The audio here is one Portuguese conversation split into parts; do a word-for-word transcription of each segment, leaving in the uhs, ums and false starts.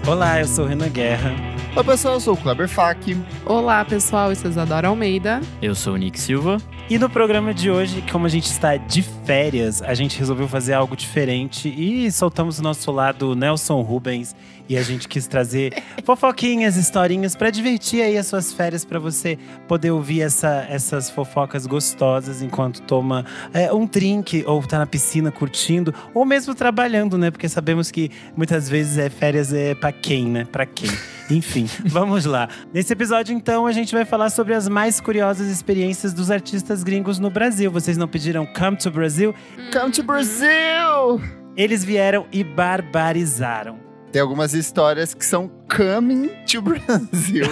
Olá, eu sou o Renan Guerra. Oi pessoal, eu sou o Kleber Fak. Olá pessoal, eu sou Isadora Almeida. Eu sou o Nick Silva. E no programa de hoje, como a gente está de férias, a gente resolveu fazer algo diferente e soltamos o nosso lado Nelson Rubens. E a gente quis trazer fofoquinhas, historinhas pra divertir aí as suas férias, pra você poder ouvir essa, essas fofocas gostosas enquanto toma é, um drink, ou tá na piscina curtindo, ou mesmo trabalhando, né? Porque sabemos que muitas vezes é férias é pra quem, né? Pra quem. Enfim, vamos lá. Nesse episódio, então, a gente vai falar sobre as mais curiosas experiências dos artistas gringos no Brasil. Vocês não pediram Come to Brazil? Come to Brazil! Eles vieram e barbarizaram. Tem algumas histórias que são coming to Brasil.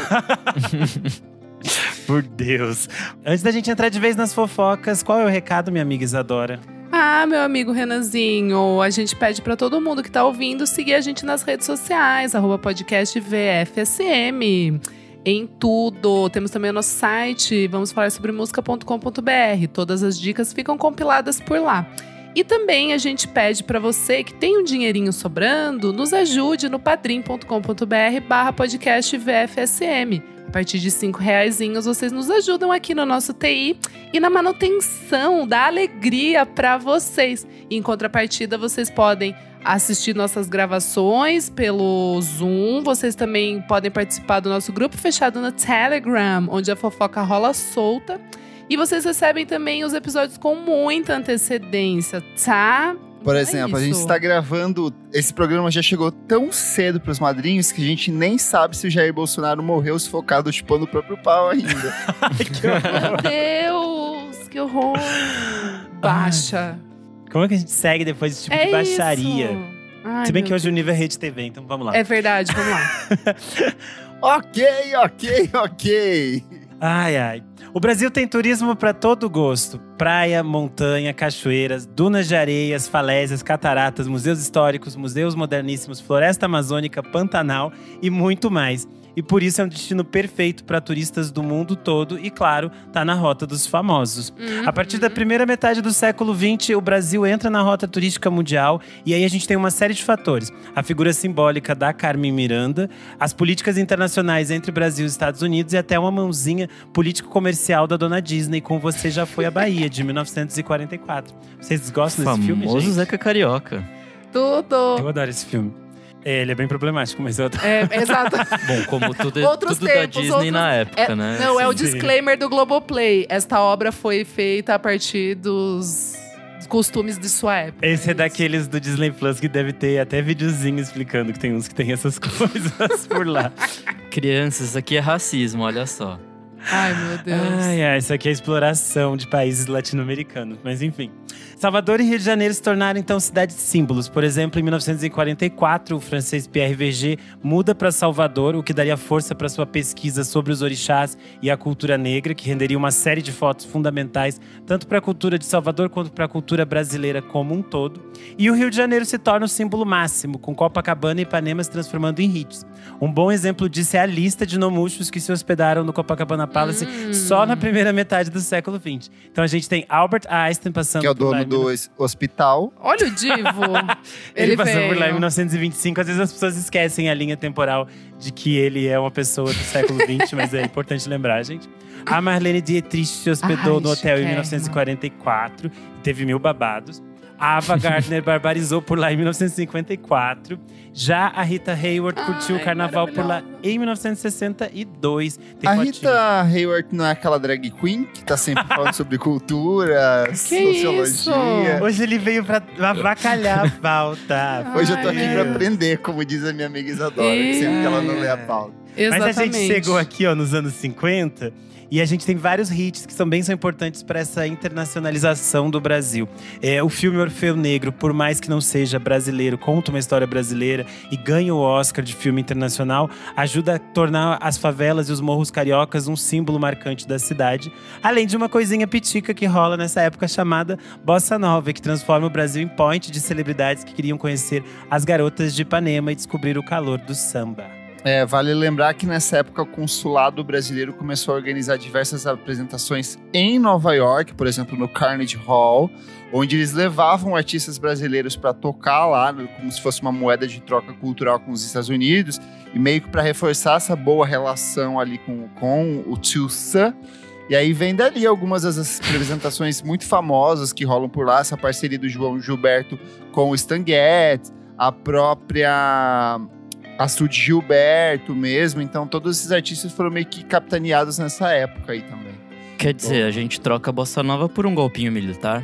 Por Deus. Antes da gente entrar de vez nas fofocas, qual é o recado, minha amiga Isadora? Ah, meu amigo Renanzinho, a gente pede pra todo mundo que tá ouvindo seguir a gente nas redes sociais, arroba podcast V F S M. Em tudo. Temos também o nosso site, vamos falar sobre música ponto com ponto b r. Todas as dicas ficam compiladas por lá. E também a gente pede para você que tem um dinheirinho sobrando, nos ajude no padrim ponto com ponto b r barra podcast V F S M. A partir de cinco reaisinhos vocês nos ajudam aqui no nosso T I e na manutenção da alegria para vocês. E em contrapartida, vocês podem assistir nossas gravações pelo Zoom. Vocês também podem participar do nosso grupo fechado no Telegram, onde a fofoca rola solta. E vocês recebem também os episódios com muita antecedência, tá? Por É exemplo, a isso. gente está gravando… Esse programa já chegou tão cedo pros madrinhos que a gente nem sabe se o Jair Bolsonaro morreu sufocado chupando o próprio pau ainda. Ai, que horror. Meu Deus, que horror! Baixa. Como é que a gente segue depois desse tipo É de baixaria? isso. Ai, Se bem que meu hoje o nível é Rede T V, então vamos lá. É verdade, vamos lá. Ok, ok, ok. Ai, ai. O Brasil tem turismo para todo gosto. Praia, montanha, cachoeiras, dunas de areias, falésias, cataratas, museus históricos, museus moderníssimos, floresta amazônica, Pantanal e muito mais. E por isso é um destino perfeito para turistas do mundo todo e, claro, tá na rota dos famosos. Uhum. A partir da primeira metade do século vinte, o Brasil entra na rota turística mundial e aí a gente tem uma série de fatores. A figura simbólica da Carmen Miranda, as políticas internacionais entre Brasil e Estados Unidos e até uma mãozinha político-comercial da dona Disney com Você Já Foi à Bahia, de mil novecentos e quarenta e quatro. Vocês gostam desse filme, Famoso gente? Zeca Carioca. Tudo. Eu adoro esse filme. É, ele é bem problemático, mas eu adoro. É, exato. Bom, como tudo, Outros tudo da tempos, Disney outros- na época, É, né? não, é o Sim. disclaimer do Globoplay. Esta obra foi feita a partir dos costumes de sua época. Esse é isso. daqueles do Disney Plus que deve ter até videozinho explicando que tem uns que tem essas coisas por lá. Crianças, isso aqui é racismo, olha só. Ai, meu Deus. Ai, ai, isso aqui é exploração de países latino-americanos, mas enfim. Salvador e Rio de Janeiro se tornaram então cidades símbolos. Por exemplo, em mil novecentos e quarenta e quatro, o francês Pierre Verger muda para Salvador, o que daria força para sua pesquisa sobre os orixás e a cultura negra, que renderia uma série de fotos fundamentais tanto para a cultura de Salvador quanto para a cultura brasileira como um todo. E o Rio de Janeiro se torna o símbolo máximo, com Copacabana e Ipanema se transformando em hits. Um bom exemplo disso é a lista de nomuchos que se hospedaram no Copacabana Palace Hum. só na primeira metade do século vinte. Então a gente tem Albert Einstein passando Que é o por lá dono em do es- hospital. Olha o divo. Ele, Ele passou por lá em veio. mil novecentos e vinte e cinco. Às vezes as pessoas esquecem a linha temporal de que ele é uma pessoa do século vinte, mas é importante lembrar, gente. A Marlene Dietrich se hospedou Ai, no hotel em chiquérrima. mil novecentos e quarenta e quatro e teve mil babados. A Ava Gardner barbarizou por lá em mil novecentos e cinquenta e quatro. Já a Rita Hayworth curtiu Ai, o carnaval por lá maravilhosa. em mil novecentos e sessenta e dois. Tem A fotinho. Rita Hayworth não é aquela drag queen que tá sempre falando sobre cultura, sociologia. isso? Hoje ele veio pra avacalhar a pauta. Hoje eu tô Ai, aqui meu. pra aprender, como diz a minha amiga Isadora, que sempre que ela não lê a pauta. Exatamente. Mas a gente chegou aqui, ó, nos anos cinquenta e a gente tem vários hits que também são importantes para essa internacionalização do Brasil. É, o filme Orfeu Negro, por mais que não seja brasileiro, conta uma história brasileira e ganha o Oscar de filme internacional, ajuda a tornar as favelas e os morros cariocas um símbolo marcante da cidade, além de uma coisinha pitica que rola nessa época chamada Bossa Nova, que transforma o Brasil em point de celebridades que queriam conhecer as garotas de Ipanema e descobrir o calor do samba. É, vale lembrar que nessa época o consulado brasileiro começou a organizar diversas apresentações em Nova York, por exemplo, no Carnegie Hall, onde eles levavam artistas brasileiros para tocar lá, como se fosse uma moeda de troca cultural com os Estados Unidos, e meio que para reforçar essa boa relação ali com, com o Tio Sam. E aí vem dali algumas das apresentações muito famosas que rolam por lá, essa parceria do João Gilberto com o Stan Getz, a própria Astrid Gilberto mesmo. Então todos esses artistas foram meio que capitaneados nessa época aí também. Quer dizer, a gente troca a bossa nova por um golpinho militar.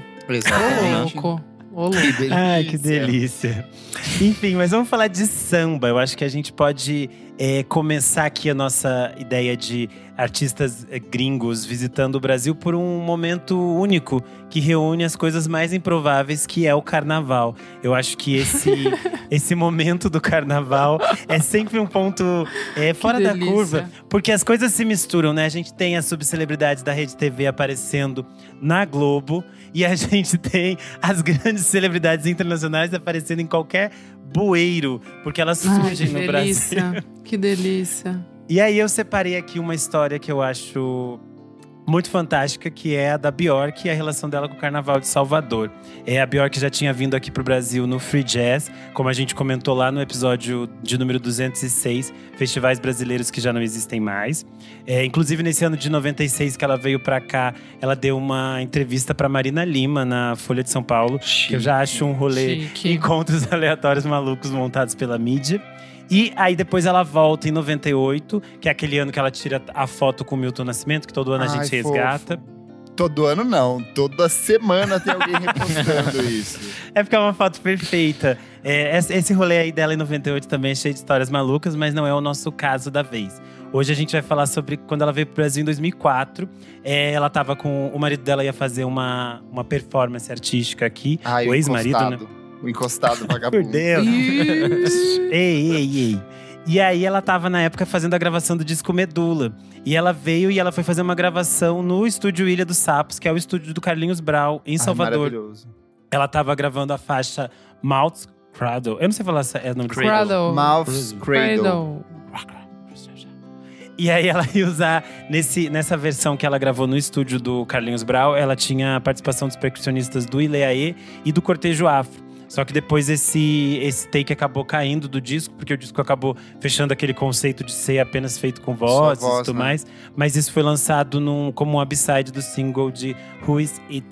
Ô, louco. Ô, louco. Que delícia. Ai, que delícia. Enfim, mas vamos falar de samba. Eu acho que a gente pode é, começar aqui a nossa ideia de artistas é, gringos visitando o Brasil por um momento único que reúne as coisas mais improváveis, que é o carnaval. Eu acho que esse, esse momento do carnaval é sempre um ponto é, fora da delícia. curva, porque as coisas se misturam, né? A gente tem as subcelebridades da Rede T V aparecendo na Globo e a gente tem as grandes celebridades internacionais aparecendo em qualquer bueiro, porque elas surgem Ai, no que Brasil. delícia. Que delícia. E aí eu separei aqui uma história que eu acho muito fantástica, que é a da Bjork e a relação dela com o Carnaval de Salvador. É, a Bjork já tinha vindo aqui pro Brasil no Free Jazz, como a gente comentou lá no episódio de número duzentos e seis, festivais brasileiros que já não existem mais. É, inclusive, nesse ano de noventa e seis que ela veio pra cá, ela deu uma entrevista pra Marina Lima na Folha de São Paulo, que eu já acho um rolê, Chique. encontros aleatórios malucos montados pela mídia. E aí depois ela volta em noventa e oito, que é aquele ano que ela tira a foto com o Milton Nascimento, que todo ano a Ai, gente fofo. resgata. Todo ano não, toda semana tem alguém repostando isso. É porque é uma foto perfeita. É, esse rolê aí dela em noventa e oito também é cheio de histórias malucas, mas não é o nosso caso da vez. Hoje a gente vai falar sobre quando ela veio pro Brasil em dois mil e quatro. É, ela tava com… O marido dela ia fazer uma, uma performance artística aqui. Ai, o ex-marido, né? O encostado vagabundo. Por Deus. Ixi. Ei, ei, ei. E aí ela tava na época fazendo a gravação do disco Medula. E ela veio e ela foi fazer uma gravação no estúdio Ilha dos Sapos, que é o estúdio do Carlinhos Brau, em Ai, Salvador. maravilhoso. Ela tava gravando a faixa Mouth's Cradle. Eu não sei falar se é o nome desse Cradle. Mouth's Cradle. Cradle. E aí ela ia usar, nesse, nessa versão que ela gravou no estúdio do Carlinhos Brau, ela tinha a participação dos percussionistas do Ileaê e do Cortejo Afro. Só que depois esse, esse take acabou caindo do disco, porque o disco acabou fechando aquele conceito de ser apenas feito com vozes voz, e tudo né? mais. Mas isso foi lançado num, como um upside do single de Who Is It?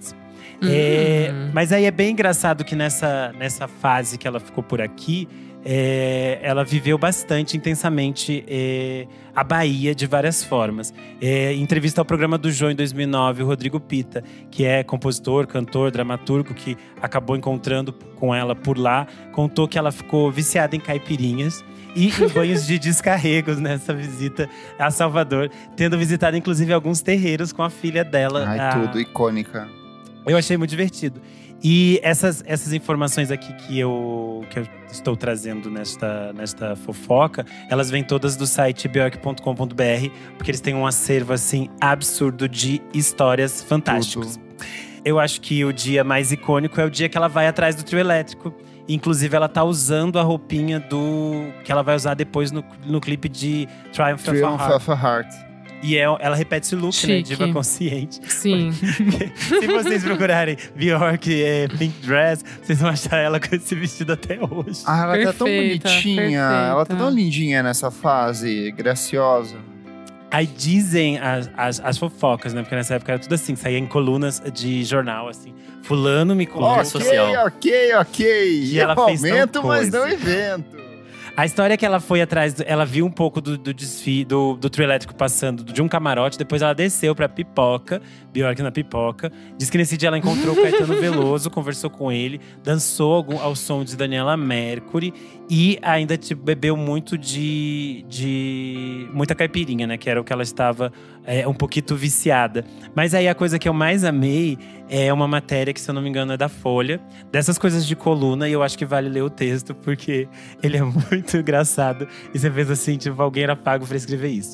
É, Hum. mas aí é bem engraçado que nessa, nessa fase que ela ficou por aqui, é, ela viveu bastante intensamente é, a Bahia de várias formas. É, em entrevista ao programa do Jô em dois mil e nove, o Rodrigo Pita, que é compositor, cantor, dramaturgo, que acabou encontrando com ela por lá, contou que ela ficou viciada em caipirinhas e em banhos de descarregos nessa visita a Salvador, tendo visitado inclusive alguns terreiros com a filha dela. Ai, a- tudo icônica. eu achei muito divertido. E essas, essas informações aqui que eu, que eu estou trazendo nesta, nesta fofoca, elas vêm todas do site bjork ponto com ponto br, porque eles têm um acervo, assim, absurdo de histórias fantásticas. Eu acho que o dia mais icônico é o dia que ela vai atrás do trio elétrico. Inclusive, ela tá usando a roupinha do… que ela vai usar depois no, no clipe de Triumph, Triumph of a Heart. of a Heart. E é, ela repete esse look, né? Chique. Diva consciente. Sim. Se vocês procurarem Bjork é, Pink Dress, vocês vão achar ela com esse vestido até hoje. Ah, ela tá tão Perfeita, bonitinha. Ela tá perfeita. tão lindinha nessa fase, graciosa. Aí dizem as, as, as fofocas, né? Porque nessa época era tudo assim, saía em colunas de jornal, assim. Fulano me contou. Ok. social. ok, ok. E ela Eu fez tal aumento, mas coisa. não invento. A história é que ela foi atrás, ela viu um pouco do, do desfile, do, do trio elétrico passando de um camarote, depois ela desceu pra Pipoca, Bjork na Pipoca. Diz que nesse dia ela encontrou o Caetano Veloso, conversou com ele, dançou algum, ao som de Daniela Mercury e ainda tipo, bebeu muito de, de… muita caipirinha, né? Que era o que ela estava é, um pouquinho viciada. Mas aí a coisa que eu mais amei é uma matéria que, se eu não me engano, é da Folha. Dessas coisas de coluna, e eu acho que vale ler o texto, porque ele é muito engraçado. E você fez assim, tipo, alguém era pago pra escrever isso.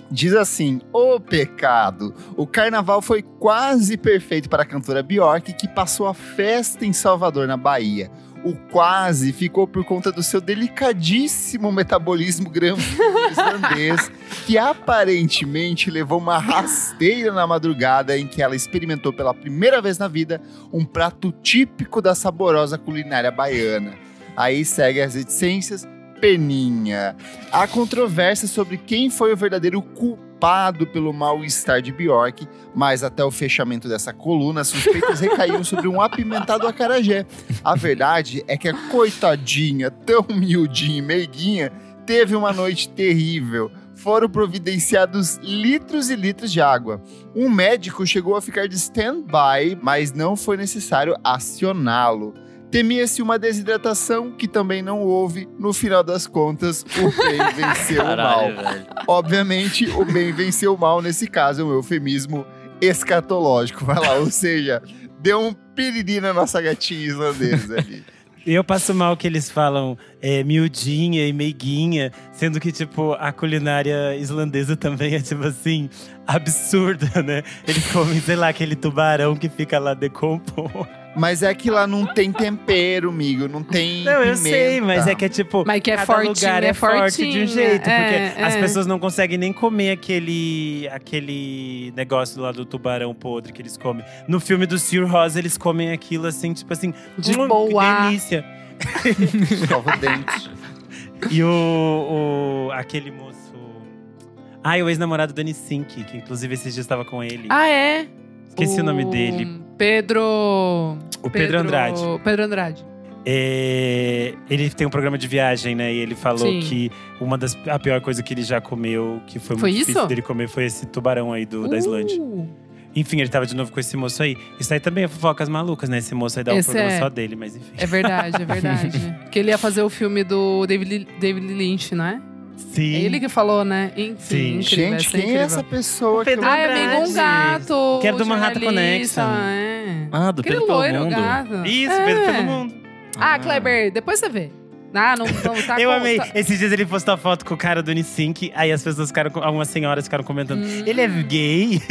Diz assim: o pecado. O carnaval foi quase perfeito para a cantora Bjork, que passou a festa em Salvador, na Bahia. O quase ficou por conta do seu delicadíssimo metabolismo islandês, que aparentemente levou uma rasteira na madrugada em que ela experimentou pela primeira vez na vida um prato típico da saborosa culinária baiana. Aí segue as reticências. Peninha. Há controvérsia sobre quem foi o verdadeiro culpado pelo mal-estar de Bjork, mas até o fechamento dessa coluna, suspeitas recaíam sobre um apimentado acarajé. A verdade é que a coitadinha, tão miudinha e meiguinha, teve uma noite terrível. Foram providenciados litros e litros de água. Um médico chegou a ficar de stand-by, mas não foi necessário acioná-lo. Temia-se uma desidratação, que também não houve. No final das contas, o bem venceu Caralho, o mal. velho. Obviamente, o bem venceu o mal. Nesse caso, é um eufemismo escatológico. Vai lá, ou seja, deu um piriri na nossa gatinha islandesa ali. E eu passo mal que eles falam é, miudinha e meiguinha, sendo que, tipo, a culinária islandesa também é, tipo assim, absurda, né? Eles comem, sei lá, aquele tubarão que fica lá decomposto. Mas é que lá não tem tempero, amigo, não tem Não, eu pimenta. sei, mas é que é tipo, Mas que é cada fortinho, lugar é, é forte de um fortinho, jeito. é, porque as é. pessoas não conseguem nem comer aquele, aquele negócio lá do tubarão podre que eles comem. No filme do Sir Ross, eles comem aquilo assim, tipo assim… De hum, boa. Que delícia. Escova o dente. E o, o… aquele moço… Ah, e o ex-namorado do Nisink, que inclusive esses dias estava com ele. Ah, é? Esqueci o nome dele. Pedro… O Pedro Andrade. Pedro Andrade. É, ele tem um programa de viagem, né? E ele falou Sim. que uma das a pior coisa que ele já comeu, que foi, Foi muito isso? difícil dele comer, foi esse tubarão aí do, da Islândia. Uh, Enfim, ele tava de novo com esse moço aí. Isso aí também é fofocas malucas, né? Esse moço aí dá um Esse programa é. só dele, mas enfim. É verdade, é verdade. Que ele ia fazer o filme do David, David Lynch, não é? Sim. É ele que falou, né? Enfim, Sim. incrível, Gente, essa quem incrível. é essa pessoa? O Pedro que eu- Ah, é amigo um Andrade. gato. Que era do Manhattan jornalista, Connection. É. Ah, do Aquele Pedro pelo loiro Mundo. gato. Isso, é. Pedro pelo mundo. Ah, Kleber, depois você vê. Ah, não, não tá Eu com- amei. tá- Esses dias ele postou a foto com o cara do Nisink, aí as pessoas ficaram, com- algumas senhoras ficaram comentando: Hum. ele é gay?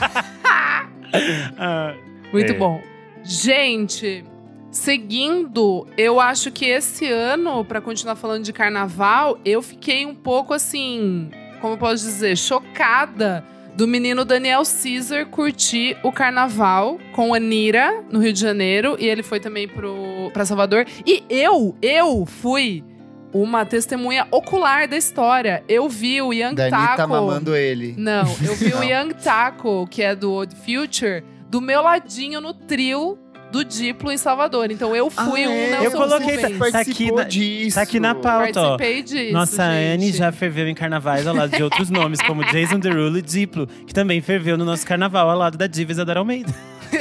Ah, Muito É. bom. Gente, seguindo, eu acho que esse ano, pra continuar falando de carnaval, eu fiquei um pouco assim, como eu posso dizer, chocada do menino Daniel Caesar curtir o carnaval com a Anira no Rio de Janeiro. E ele foi também pro, pra Salvador. E eu, eu fui uma testemunha ocular da história. Eu vi o Young Dani tá Taco. mamando ele. Não, eu vi o Não. Young Taco, que é do Odd Future, do meu ladinho no trio do Diplo em Salvador. Então eu fui Ah, um é? Nelson Eu coloquei, Rubens. tá aqui Participou na- disso. tá aqui na pauta, ó. Participei disso, Nossa gente. Anne já ferveu em carnavais ao lado de outros nomes, como Jason Derulo e Diplo, que também ferveu no nosso carnaval ao lado da diva Isadora Almeida.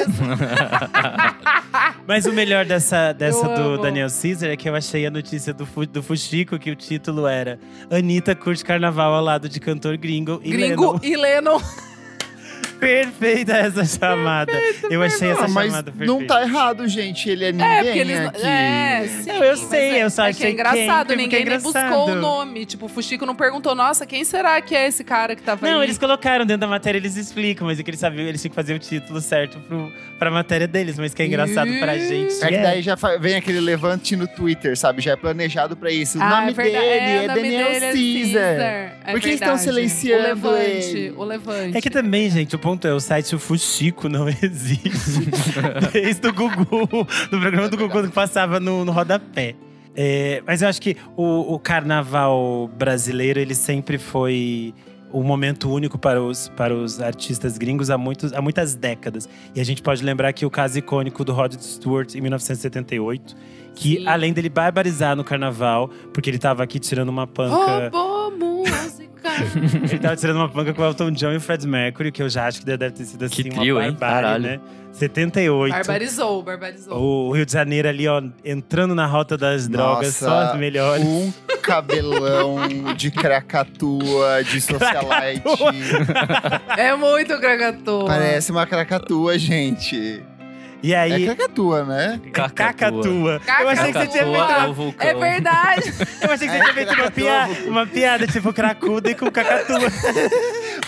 Mas o melhor dessa, dessa Eu do amo. Daniel Caesar é que eu achei a notícia do, Fu- do Fuxico, que o título era Anitta curte carnaval ao lado de cantor gringo e Gringo Lennon. e Lennon. Perfeita essa chamada. eu achei essa Ah, mas chamada perfeita. não tá errado, gente. Ele é ninguém É, porque eles. aqui. É, sim. Não, eu mas sei, é, eu só é achei que é engraçado, quem, ninguém porque é nem buscou engraçado. o nome. Tipo, o Fuxico não perguntou, nossa, quem será que é esse cara que tava Não, aí? eles colocaram dentro da matéria, eles explicam, mas é que eles sabiam, eles tinham que fazer o título certo pro, pra matéria deles, mas que é engraçado pra gente. É que é. daí já fa- vem aquele levante no Twitter, sabe? Já é planejado pra isso. O Ah, nome é verdade. dele é, é, o nome Daniel dele é Caesar. É Por que estão verdade. silenciando o Levante, ele? O Levante. É que também, gente, o ponto é, o site o Fuxico não existe. Desde o Gugu, do programa do Gugu que passava no, no rodapé. É, mas eu acho que o, o carnaval brasileiro, ele sempre foi um momento único para os, para os artistas gringos há, muitos, há muitas décadas. E a gente pode lembrar que o caso icônico do Rod Stewart, em mil novecentos e setenta e oito, que Sim. além dele barbarizar no carnaval, porque ele tava aqui tirando uma panca… Roubou música. Ele tava tirando uma panca com o Elton John e o Fred Mercury, que eu já acho que deve ter sido assim Que uma trio, hein? barbárie, Caralho. né? setenta e oito. Barbarizou, barbarizou. O Rio de Janeiro ali, ó, entrando na rota das drogas, Nossa, só as melhores. Um cabelão de cracatua, de socialite. É muito gragatou. Parece uma cracatua, gente. E aí, É cracatua, né? cacatua. Eu achei que você tinha Cacatua. feito é uma, o vulcão. É verdade. eu achei que você É tinha feito uma, cracatua, pia- vulcão. uma piada, tipo cracuda e com cacatua.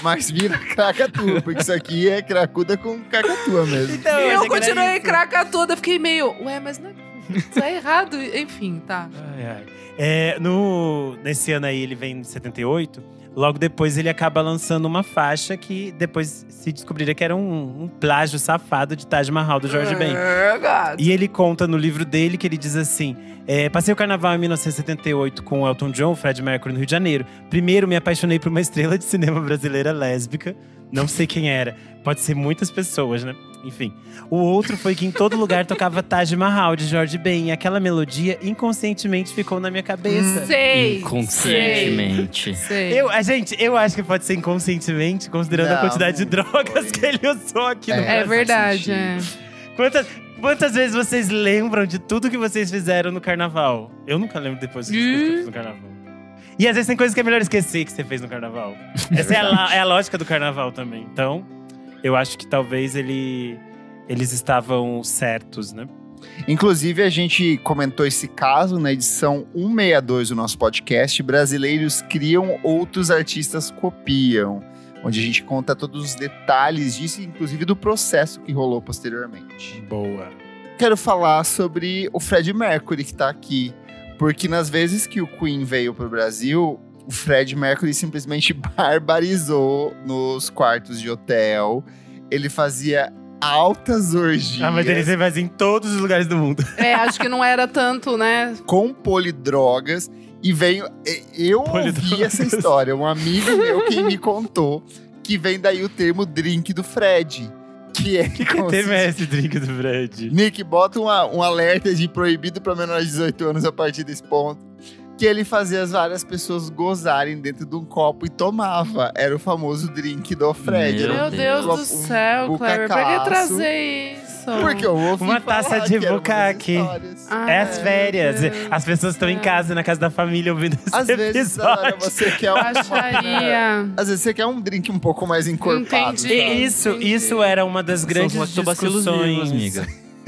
Mas vira cracatua, porque isso aqui é cracuda com cacatua mesmo. Então, E eu achei que era continuei isso. cracatuda, fiquei meio, ué, mas não é, isso é errado. Enfim, tá. Ai, ai. É, no, nesse ano aí, ele vem em setenta e oito. Logo depois, ele acaba lançando uma faixa que depois se descobriria que era um, um plágio safado de Taj Mahal, do Jorge Ben. É, gato. E ele conta no livro dele que ele diz assim: é, passei o carnaval em mil novecentos e setenta e oito com o Elton John, Fred Mercury, no Rio de Janeiro. Primeiro, me apaixonei por uma estrela de cinema brasileira lésbica. Não sei quem era. Pode ser muitas pessoas, né? Enfim. O outro foi que em todo lugar tocava Taj Mahal, de Jorge Ben. E aquela melodia inconscientemente ficou na minha cabeça. Sei. Inconscientemente. Sei. Eu, a gente, eu acho que pode ser inconscientemente, considerando Não, a quantidade de não drogas foi. que ele usou aqui no É, É Brasil. verdade, é. Quantas, quantas vezes vocês lembram de tudo que vocês fizeram no carnaval? Eu nunca lembro depois das coisas que eu fiz no carnaval. E às vezes tem coisas que é melhor esquecer que você fez no carnaval. Essa é a, la- é a lógica do carnaval também. Então, eu acho que talvez ele, eles estavam certos, né? Inclusive, a gente comentou esse caso na edição cento e sessenta e dois do nosso podcast. Brasileiros criam, outros artistas copiam. Onde a gente conta todos os detalhes disso, inclusive do processo que rolou posteriormente. Boa. Quero falar sobre o Fred Mercury, que tá aqui. Porque nas vezes que o Queen veio pro Brasil, o Fred Mercury simplesmente barbarizou nos quartos de hotel. Ele fazia altas orgias Ah, mas ele sempre faz em todos os lugares do mundo. É, acho que não era tanto, né? com polidrogas. E veio. e- Eu ouvi Polidrogas. essa história. Um amigo meu quem me contou que vem daí o termo drink do Fred. Que é Que que teve esse drink do Fred? Nick, bota uma- um alerta de proibido para menores de dezoito anos a partir desse ponto. Que ele fazia as várias pessoas gozarem dentro de um copo e tomava. Era o famoso drink do Fred. Meu Era um- Meu Deus um- do céu, um Cleber. Pra que bucacaço. trazer isso? Porque eu ouvi Uma falar taça de que era uma das bucaque. histórias. Ai, É as férias. meu Deus As pessoas estão em do casa, na casa da família, ouvindo esse Às vezes, Ana, episódio. você quer um, Baixaria. às vezes você quer um drink um pouco mais encorpado. Entendi. sabe? Isso, Entendi. isso era uma das São grandes os lactobacilos discussões. vivos, amiga.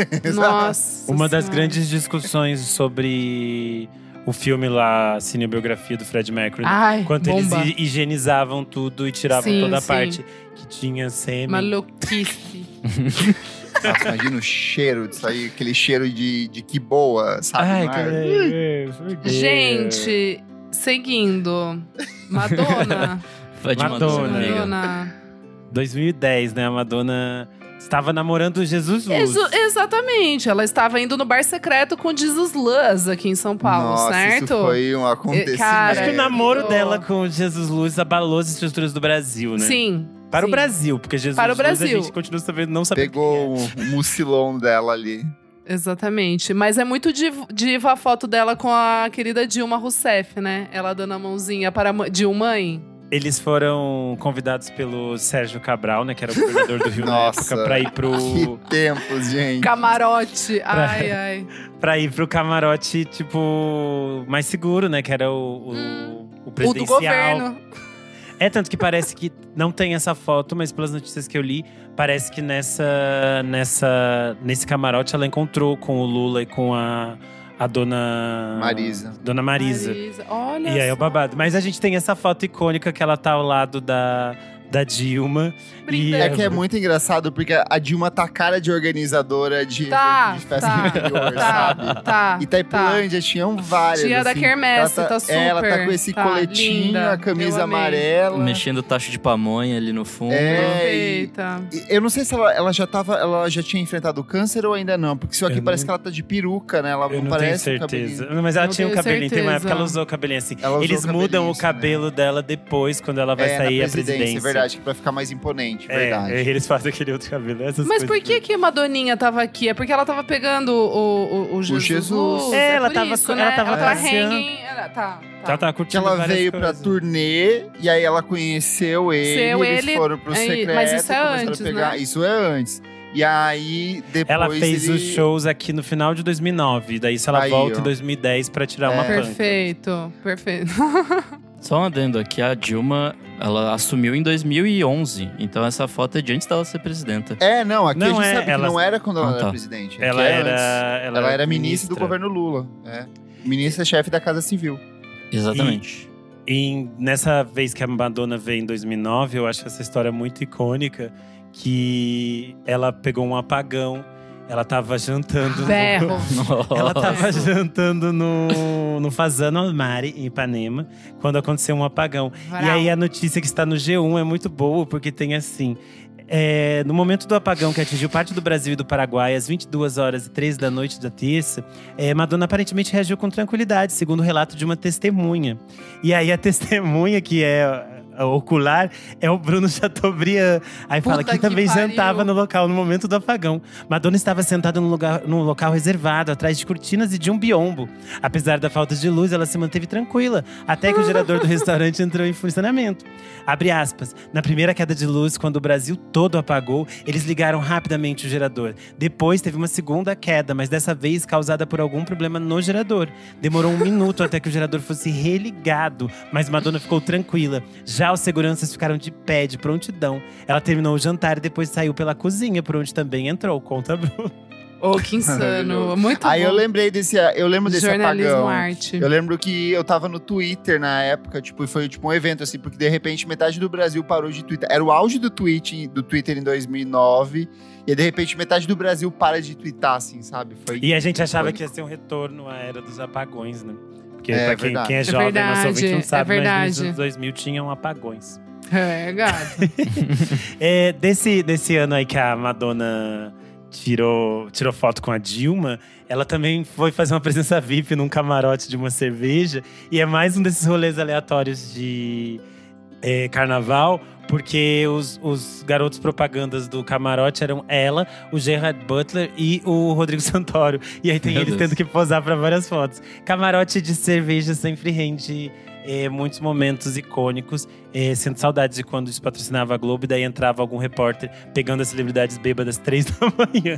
Nossa. Uma das Senhora. grandes discussões sobre o filme lá, a cinebiografia do Fred Mercury. Ai, Quando bomba. eles hi- higienizavam tudo e tiravam Sim, toda a sim. parte que tinha sêmen. Maluquice. Nossa, imagina o cheiro disso aí, aquele cheiro de, de que boa, sabe? Ai, no ar. cara. Gente, seguindo. Madonna. Vai de Madonna. Madonna, amiga. Madonna. dois mil e dez, né? A Madonna estava namorando Jesus Luz. Exu- exatamente. Ela estava indo no bar secreto com Jesus Luz aqui em São Paulo, Nossa, certo? isso foi um acontecimento. Cara, Acho que o namoro eu- dela com o Jesus Luz abalou as estruturas do Brasil, né? Sim. Para sim. o Brasil, porque Jesus Para o Luz a Brasil. gente continua sabendo, não sabendo Pegou o mucilão dela ali. Exatamente. Mas é muito div- diva a foto dela com a querida Dilma Rousseff, né? Ela dando a mãozinha para a mãe- Dilma mãe. Eles foram convidados pelo Sérgio Cabral, né? Que era o governador do Rio na Nossa, época, pra ir pro, Que tempos, gente. Camarote. Ai, ai. pra ir pro camarote, tipo, mais seguro, né? Que era o, o, Hum. o O do presidencial. governo. É, tanto que parece que não tem essa foto, mas pelas notícias que eu li, parece que nessa, nessa, nesse camarote ela encontrou com o Lula e com a, a dona… Marisa. Dona Marisa. Marisa. Olha E aí é o só. babado. Mas a gente tem essa foto icônica que ela tá ao lado da, da Dilma. Brindando. É que é muito engraçado, porque a Dilma tá cara de organizadora de, Tá, de festa tá, do interior, tá, sabe? tá. Itaipulândia tinham várias. Tia da assim. quermesse, ela tá é, ela tá super, com esse tá, coletinho, linda, a camisa eu amei. amarela. Mexendo tacho de pamonha ali no fundo. É, e- Perfeita. e eu não sei se ela, ela já tava, ela já tinha enfrentado o câncer ou ainda não, porque isso aqui Eu parece não- que ela tá de peruca, né? Ela Eu não não tenho parece um certeza. cabelinho. Mas ela Não tinha um tenho cabelinho. Tem uma época que ela certeza. usou o cabelinho assim. Ela usou Eles o mudam cabelinho o assim, cabelo dela depois, quando ela vai É, sair na a presidência, presidência. é verdade, que pra ficar mais imponente, É, verdade. eles fazem aquele outro cabelo. Essas Mas coisas por que que a Madoninha tava aqui? É porque ela tava pegando o, o, o Jesus. Jesus. Luz, É, ela por tava- isso, ela né? tava ela tava passeando. hanging. Ela, tá, Ela tá. tava Que curtindo ela várias veio pra coisas. turnê e aí ela conheceu ele, Seu eles ele- foram pro aí- secreto, mas isso é começaram antes, a pegar. né? Isso é antes. E aí, depois Ela fez ele... os shows aqui no final de dois mil e nove. Daí, se ela Aí, volta ó. em dois mil e dez pra tirar É. uma panca. Perfeito, perfeito. Só um adendo aqui, a Dilma, ela assumiu em dois mil e onze. Então essa foto é de antes dela ser presidenta. É, não, aqui Não a gente é, sabe ela- que não era quando ela Ah, era tá. presidente. aqui Ela é era, antes. ela Ela era ministra do ministra. governo Lula. É. Ministra-chefe da Casa Civil. Exatamente. em, nessa vez que a Madonna veio em dois mil e nove, eu acho essa história muito icônica. Que ela pegou um apagão. Ela tava jantando… Berro. No, ela tava jantando no, no Fazano al Mare, em Ipanema, quando aconteceu um apagão. Varal. E aí a notícia que está no G um é muito boa, porque tem assim… É, no momento do apagão que atingiu parte do Brasil e do Paraguai, às vinte e duas horas e treze da noite da terça, é, Madonna aparentemente reagiu com tranquilidade, segundo o relato de uma testemunha. E aí a testemunha, que é ocular, é o Bruno Chateaubriand. Aí Puta fala que, que também pariu. jantava no local no momento do apagão. Madonna estava sentada num, lugar, num local reservado, atrás de cortinas e de um biombo. Apesar da falta de luz, ela se manteve tranquila, até que o gerador do restaurante entrou em funcionamento. Abre aspas. Na primeira queda de luz, quando o Brasil todo apagou, eles ligaram rapidamente o gerador. Depois teve uma segunda queda, mas dessa vez causada por algum problema no gerador. Demorou um minuto até que o gerador fosse religado, mas Madonna ficou tranquila. Já os seguranças ficaram de pé, de prontidão. Ela terminou o jantar e depois saiu pela cozinha, por onde também entrou. Conta, Bruno. Oh, que insano. Muito Aí bom. eu lembrei desse, eu lembro desse Jornalismo apagão. arte. Eu lembro que eu tava no Twitter na época, tipo, e foi tipo um evento assim, porque de repente metade do Brasil parou de twittar. Era o auge do tweet, do Twitter em dois mil e nove, e aí, de repente metade do Brasil para de twittar, assim, sabe? Foi E a gente achava foi- que ia ser um retorno à era dos apagões, né? Porque É, pra quem, verdade. quem é É jovem, nosso verdade, ouvinte não é sabe, mas verdade. nos anos dois mil tinham apagões. É, gato. É, desse, desse ano aí que a Madonna tirou, tirou foto com a Dilma, ela também foi fazer uma presença V I P num camarote de uma cerveja. E é mais um desses rolês aleatórios de é, carnaval, porque os, os garotos propagandas do camarote eram ela, o Gerard Butler e o Rodrigo Santoro. E aí tem Meu eles Deus. tendo que posar pra várias fotos. Camarote de cerveja sempre rende é, muitos momentos icônicos. É, sinto saudades de quando isso patrocinava a Globo e daí entrava algum repórter pegando as celebridades bêbadas três da manhã.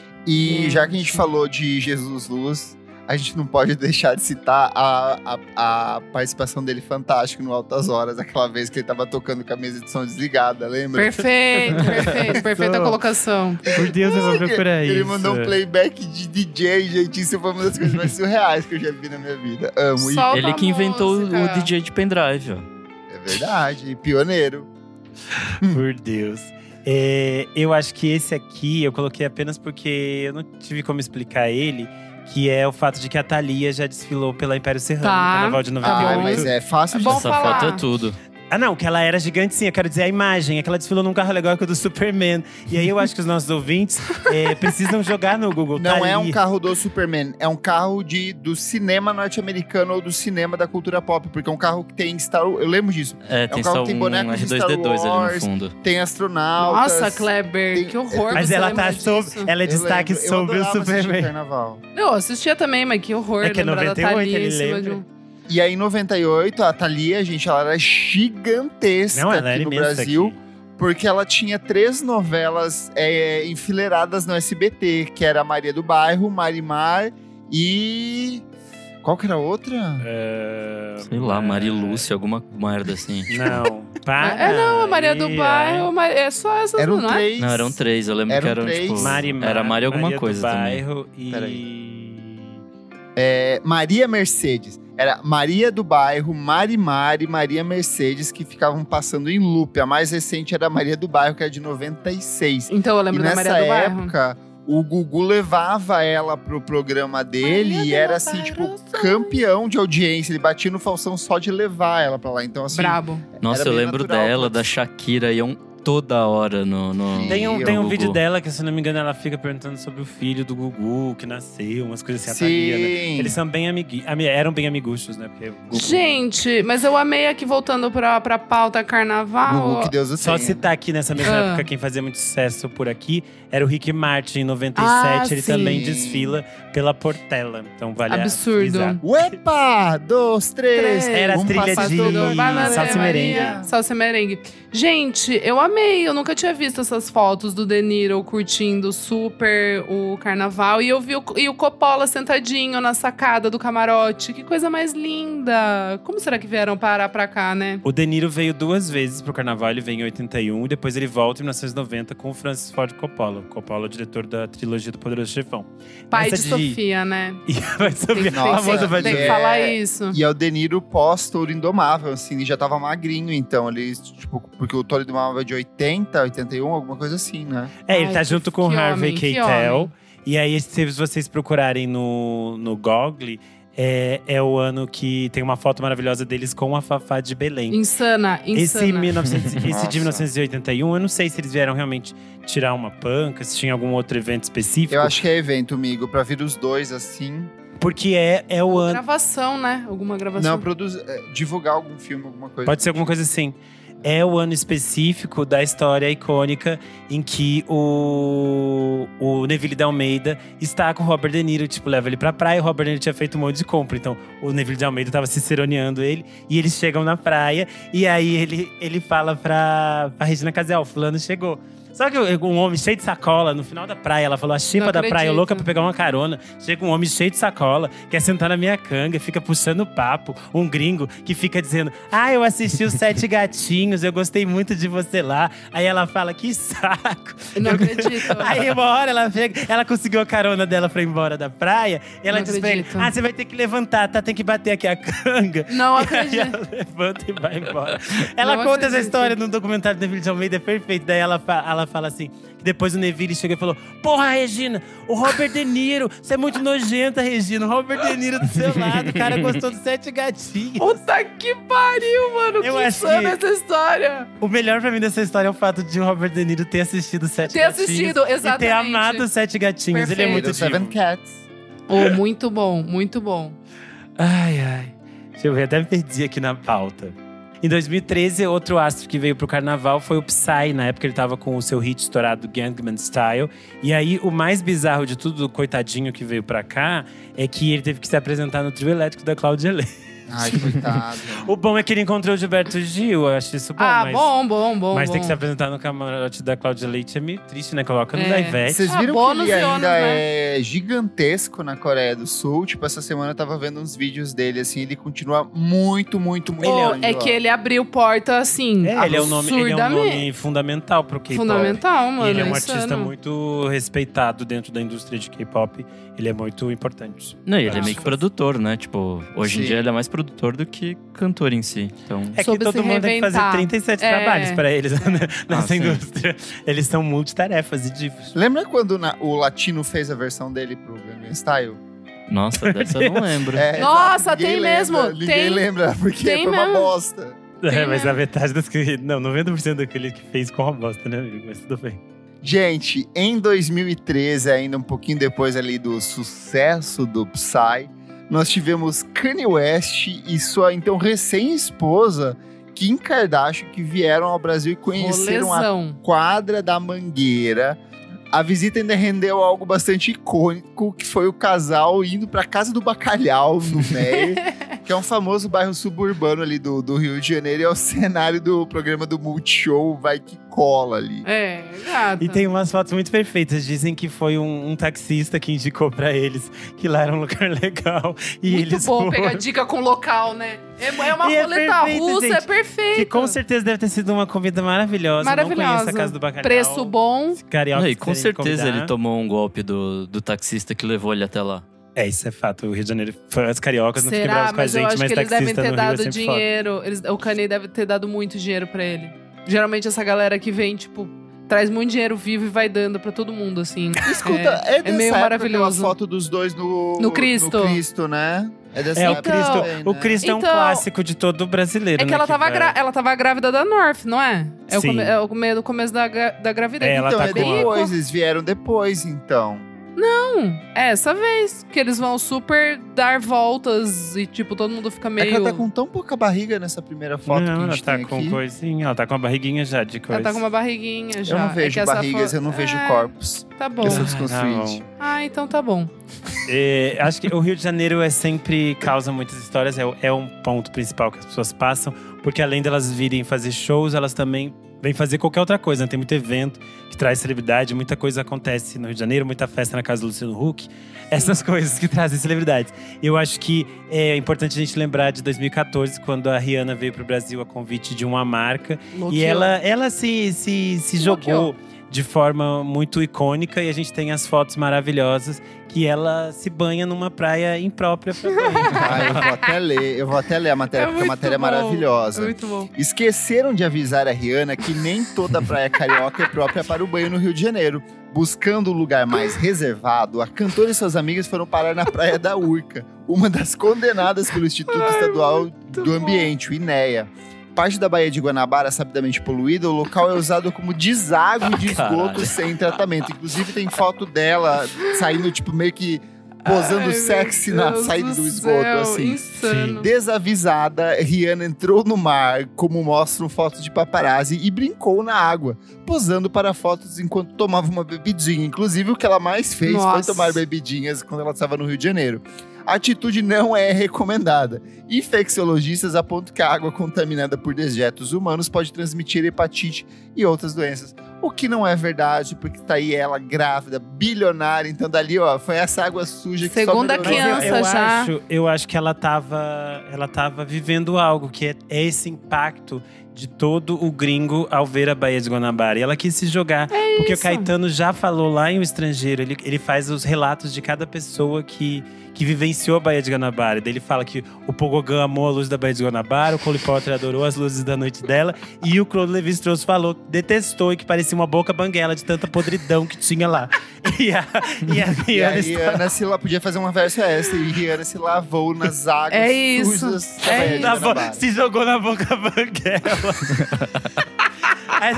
E já que a gente falou de Jesus Luz, a gente não pode deixar de citar a, a, a participação dele fantástica no Altas Horas, aquela vez que ele tava tocando com a mesa de som desligada, lembra? Perfeito, perfeito. Perfeita colocação. Por Deus, eu vou procurar isso. Ele mandou um playback de D J, gente. Isso foi uma das coisas mais surreais que eu já vi na minha vida. Amo. E Solta Ele que a inventou música. o D J de pendrive, ó. é verdade, e pioneiro. Por Deus. É, eu acho que esse aqui eu coloquei apenas porque eu não tive como explicar ele. Que é o fato de que a Thalia já desfilou pela Império Serrano Tá. no Carnaval de noventa e Ah, oito. mas é fácil É de bom Essa falar. foto é tudo. Ah, não, que ela era gigante sim. Eu quero dizer a imagem. É que ela desfilou num carro legal que é o do Superman. E aí eu acho que os nossos ouvintes é, precisam jogar no Google. Não Thalia. é um carro do Superman, é um carro de, do cinema norte-americano ou do cinema da cultura pop, porque é um carro que tem Star Wars. Eu lembro disso. É, tem um carro só que tem um bonecos de R dois D dois Star ali Wars. no fundo. Tem astronautas. Nossa, Kleber, tem- que horror. Mas você ela lembra tá disso. sobre. Ela é Eu destaque lembro. Eu sobre o adorava assistir Superman. Carnaval. Eu assistia também, mas que horror. É que é lembrar da noventa e oito, Thalia ele em cima lembra. de um… E aí, em noventa e oito, a Thalia, gente, ela era gigantesca Não, ela aqui era no imensa Brasil. aqui. Porque ela tinha três novelas é, enfileiradas no S B T, que era Maria do Bairro, Marimar e… Qual que era a outra? É, Sei lá, Marilúcia, alguma merda assim. Não, para. É, não, a Maria do aí, Bairro, mas é só essas, Eram não é? três. Não, eram três. Eu lembro Eram que eram, três. tipo… Marimar, era Maria alguma Maria coisa do também. Bairro e… É, Maria Mercedes. Era Maria do Bairro, Marimar e Maria Mercedes, que ficavam passando em loop. A mais recente era Maria do Bairro, que é de noventa e seis. Então eu E lembro da nessa Maria do Bairro. época, o Gugu levava ela pro programa dele Maria e do era assim, Bairro, tipo, sai. campeão de audiência. Ele batia no Faustão só de levar ela pra lá. Então, assim, Brabo. Nossa, Era eu bem lembro natural, dela, putz. da Shakira, iam toda hora no… no Tem um, E tem no um vídeo Gugu. dela que, se não me engano, ela fica perguntando sobre o filho do Gugu, que nasceu, umas coisas assim, a sim. Thalia, né? Eles são bem amigui ami- eram bem amiguchos, né? Porque o Gugu… Gente, mas eu amei aqui, voltando pra, pra pauta carnaval. Gugu, que Deus o Só tenha. citar aqui nessa mesma Ah. época, quem fazia muito sucesso por aqui era o Rick Martin, em noventa e Ah, sete. Ele sim. também desfila pela Portela. Então vale a Absurdo. frisar. Uepa! Dois, três. Três. Era a um trilha passo de tudo. Vai lá, salsa e Maria. merengue. Salsa e merengue. Gente, eu amei amei, eu nunca tinha visto essas fotos do De Niro curtindo super o carnaval. E eu vi o, e o Coppola sentadinho na sacada do camarote. Que coisa mais linda! Como será que vieram parar pra cá, né? O De Niro veio duas vezes pro carnaval, ele veio em oitenta e um e depois ele volta em mil novecentos e noventa com o Francis Ford Coppola. Coppola, o diretor da trilogia do Poderoso Chefão. Pai Essa de Sofia, né? Pai de Sofia, Tem, a Nossa, famosa Pai de tem que é- Sofia. falar isso. E é o De Niro pós-Touro Indomável, assim, ele já tava magrinho, então. Ele, tipo, porque o Touro Indomável é de oitenta, oitenta e um, alguma coisa assim, né? É, ele Ai, tá que- junto com o que Harvey homem, que Keitel. homem. E aí, se vocês procurarem no, no Google, é, é o ano que tem uma foto maravilhosa deles com a Fafá de Belém. Insana, insana. Esse, mil e novecentos, esse Nossa. de mil novecentos e oitenta e um, eu não sei se eles vieram realmente tirar uma panca, se tinha algum outro evento específico. Eu acho que é evento, amigo, pra vir os dois, assim. Porque é, é o ano. Gravação, né? Alguma gravação. Não, produz, é, divulgar algum filme, alguma coisa. Pode ser alguma coisa assim. É o ano específico da história icônica em que o, o Neville de Almeida está com o Robert De Niro, tipo, leva ele pra praia. O Robert De Niro tinha feito um monte de compra, então o Neville de Almeida tava ciceroneando ele. E eles chegam na praia, e aí ele, ele fala pra, pra Regina Casé, ó, fulano chegou. Só que um homem cheio de sacola, no final da praia, ela falou: a chipa Não da praia, acredito. louca pra pegar uma carona. Chega um homem cheio de sacola, quer sentar na minha canga, fica puxando papo. Um gringo que fica dizendo: ah, eu assisti os Sete Gatinhos, eu gostei muito de você lá. Aí ela fala: que saco. Eu não acredito. Aí uma hora ela chega, ela conseguiu a carona dela pra ir embora da praia. E ela Não diz pra ele: acredito. ah, você vai ter que levantar, tá? Tem que bater aqui a canga. Não Aí acredito. ela levanta e vai embora. Ela Não conta essa acredito. história no documentário do Neville de Almeida, é perfeito. Daí ela, fa- ela fala assim, que depois o Neville chega e falou: porra, Regina, o Robert De Niro, você é muito nojenta, Regina. O Robert De Niro do seu lado, o cara gostou dos Sete Gatinhos. Puta que pariu, mano. Eu que acho insana que- essa história. O melhor pra mim dessa história é o fato de o Robert De Niro ter assistido Sete Ter Gatinhos. assistido, E ter exatamente. amado os Sete Gatinhos. Ele é Perfeito. muito do Seven divo. Cats. Oh, muito bom, muito bom. Ai, ai. Deixa eu ver, até me perdi aqui na pauta. Em dois mil e treze, outro astro que veio pro carnaval foi o Psy. Na época ele tava com o seu hit estourado Gangnam Style. E aí, o mais bizarro de tudo, coitadinho que veio pra cá, é que ele teve que se apresentar no trio elétrico da Cláudia Leite. Ai, coitado. O bom é que ele encontrou o Gilberto Gil, eu acho isso bom. ah, mas bom, bom, bom. mas bom. ter que se apresentar no camarote da Cláudia Leite é meio triste, né? Coloca no É. da Ivete. Vocês Ah, viram bônus que ele e ônus, ainda né? é gigantesco na Coreia do Sul? Tipo, essa semana eu tava vendo uns vídeos dele, assim, ele continua muito, muito, muito Oh, grande é lá. que ele abriu porta, assim, É, ele é, um nome, ele é um absurdamente. nome fundamental pro K-pop. Fundamental, mano. E ele é um insano. artista muito respeitado dentro da indústria de K-pop. Ele é muito importante. Não, e ele é Ah, meio que produtor, né? Tipo, hoje em Sim. dia ele é mais produtor do que cantor em si. Então, É que Soube todo se mundo tem que fazer reinventar. trinta e sete É. trabalhos pra eles né, Ah, nessa sim. indústria. Eles são multitarefas e divos. Lembra quando na- o Latino fez a versão dele pro Gangnam Style? nossa, dessa eu não lembro. É, Nossa, exato, ninguém tem lembra, mesmo, Ninguém tem- lembra, porque tem foi uma mesmo. bosta. É, Tem mas mesmo. a metade das que. Não, noventa por cento daquele que fez com a bosta, né, amigo? Mas tudo bem. Gente, em dois mil e treze, ainda um pouquinho depois ali do sucesso do Psy, nós tivemos Kanye West e sua então recém-esposa Kim Kardashian, que vieram ao Brasil e conheceram a Rolezão. quadra da Mangueira. A visita ainda rendeu algo bastante icônico, que foi o casal indo pra Casa do Bacalhau, no Meio, que é um famoso bairro suburbano ali do, do Rio de Janeiro, e é o cenário do programa do Multishow Vai Que Cola ali. É, gato. E tem umas fotos muito perfeitas. Dizem que foi um, um taxista que indicou pra eles que lá era um lugar legal. E Muito eles bom foram. pegar dica com local, né? É, é uma E é roleta perfeito, russa, gente. é perfeito. Que com certeza deve ter sido uma comida maravilhosa. Não conheço Maravilhosa. a Casa do Bacalhau. Preço bom. Carioca, Não, e se com quiserem certeza convidar. ele tomou um golpe do, do taxista que levou ele até lá. É, isso é fato. O Rio de Janeiro, as cariocas não ficam Será? bravos com a Mas eu gente, acho mas que eles devem taxista ter no Rio é dado sempre foda. dinheiro. Eles, o Kanye deve ter dado muito dinheiro pra ele. Geralmente essa galera que vem, tipo, traz muito dinheiro vivo e vai dando pra todo mundo, assim. Escuta, é, é dessa meio época maravilhoso. aquela foto dos dois no, No Cristo. no Cristo, né? É dessa É, o época Cristo, também, o né? Cristo é um Então, clássico de todo brasileiro, É que né, ela tava, vai- gra- ela tava grávida da North, não é? É o, Sim. come- é o meio do começo da, gra- da gravidez. É, ela Então, tá é com a- depois, eles vieram depois, então. Não, é essa vez. Que eles vão super dar voltas e, tipo, todo mundo fica É meio… que ela tá com tão pouca barriga nessa primeira foto não, que a ela gente tá tem com aqui. coisinha, ela tá com a barriguinha já de coisa. Ela tá com uma barriguinha já. Eu não É vejo que essa barrigas, fo- eu não vejo É, corpos. Tá bom. Eu sou Ah, desconstruído. tá bom. Ah, então tá bom. É, acho que o Rio de Janeiro é sempre causa muitas histórias, é, é um ponto principal que as pessoas passam, porque além delas virem fazer shows, elas também vem fazer qualquer outra coisa, né? Tem muito evento que traz celebridade, muita coisa acontece no Rio de Janeiro, muita festa na casa do Luciano Huck. Essas coisas que trazem celebridades. Eu acho que é importante a gente lembrar de dois mil e quatorze, quando a Rihanna veio pro Brasil a convite de uma marca. Loqueou. E ela, ela se, se, se jogou Loqueou. de forma muito icônica. E a gente tem as fotos maravilhosas que ela se banha numa praia imprópria pra banho. Ah, eu vou até ler, eu vou até ler a matéria, porque a muito matéria é bom, maravilhosa. é muito bom. Esqueceram de avisar a Rihanna que nem toda praia carioca é própria para o banho no Rio de Janeiro. Buscando um lugar mais reservado, a cantora e suas amigas foram parar na Praia da Urca, uma das condenadas pelo Instituto Ai, Estadual do bom. Ambiente, o INEA. Parte da Baía de Guanabara, sabidamente poluída, o local é usado como deságue de esgoto Caralho. sem tratamento. Inclusive tem foto dela saindo, tipo, meio que posando Ai, sexy meu na Deus saída do do esgoto, céu, assim. Insano. Desavisada, Rihanna entrou no mar, como mostram fotos de paparazzi, e brincou na água, posando para fotos enquanto tomava uma bebidinha. Inclusive, o que ela mais fez Nossa. foi tomar bebidinhas quando ela estava no Rio de Janeiro. A atitude não é recomendada. Infecciologistas apontam que a água contaminada por dejetos humanos pode transmitir hepatite e outras doenças. O que não é verdade, porque tá aí ela grávida, bilionária. Então dali, ó, foi essa água suja que Segunda só melhorou. Mas eu- criança eu, já. Acho, eu acho que ela tava, ela tava vivendo algo, que é, é esse impacto de todo o gringo ao ver a Baía de Guanabara. E ela quis se jogar, porque isso. o Caetano já falou lá em O Estrangeiro, ele, ele faz os relatos de cada pessoa que, que vivenciou a Baía de Guanabara. Daí ele fala que o Pogogã amou a luz da Baía de Guanabara, o Cole Potter adorou as luzes da noite dela, e o Claude Lévi-Strauss falou, detestou e que parecia uma boca banguela de tanta podridão que tinha lá. E a, e a E a Rihanna está- Rihanna se lá podia fazer uma verso essa. E Rihanna se lavou nas águas É isso, sujas da é Baía de isso. Na vo- Guanabara. se jogou na boca banguela. Aí,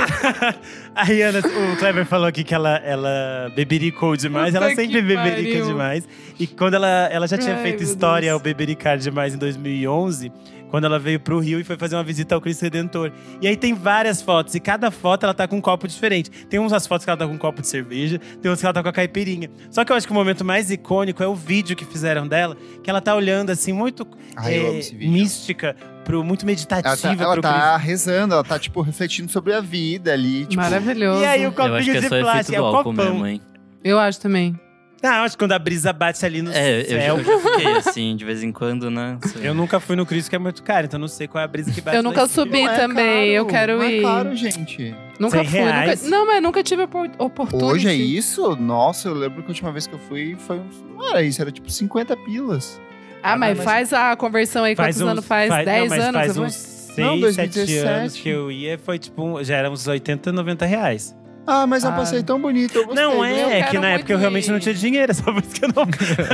a Rihanna, o Kleber falou aqui que ela, ela bebericou demais. Puta ela sempre que beberica pariu. demais. E quando ela, ela já tinha Ai, feito meu história Deus. ao bebericar demais em dois mil e onze, quando ela veio pro Rio e foi fazer uma visita ao Cristo Redentor. E aí tem várias fotos, e cada foto ela tá com um copo diferente. Tem umas fotos que ela tá com um copo de cerveja, tem outras que ela tá com a caipirinha. Só que eu acho que o momento mais icônico é o vídeo que fizeram dela, que ela tá olhando assim, muito Ai, eu eh, amo esse vídeo. mística, pro, muito meditativa. Ela tá, ela pro tá rezando, ela tá, tipo, refletindo sobre a vida ali. Tipo, Maravilhoso. E aí o Eu acho que copinho é de só efeito plástico, do é o álcool copão. mesmo, hein? Eu acho também. Ah, acho que quando a brisa bate ali no É, eu já, céu. eu já fiquei assim, de vez em quando, né? Eu nunca fui no Cristo, que é muito caro, então não sei qual é a brisa que bate Eu lá nunca em cima. subi não é também, caro, eu quero não ir. é caro, gente. Nunca cem fui. reais. Nunca... Não, mas nunca tive opor- oportunidade. Hoje é isso? Nossa, eu lembro que a última vez que eu fui, foi uns... Não era isso, era tipo cinquenta pilas. Ah, mas mas- faz a conversão aí. Quantos uns- anos faz? não, dez mas anos? faz você foi? uns seis, Não, dois mil e sete dezessete. anos que eu ia, foi tipo, um- já era uns oitenta, noventa reais. Ah, mas é um Ah. passeio tão bonito, eu gostei. Não Eu é, é quero que na muito época eu realmente ir. não tinha dinheiro, só por isso que eu não.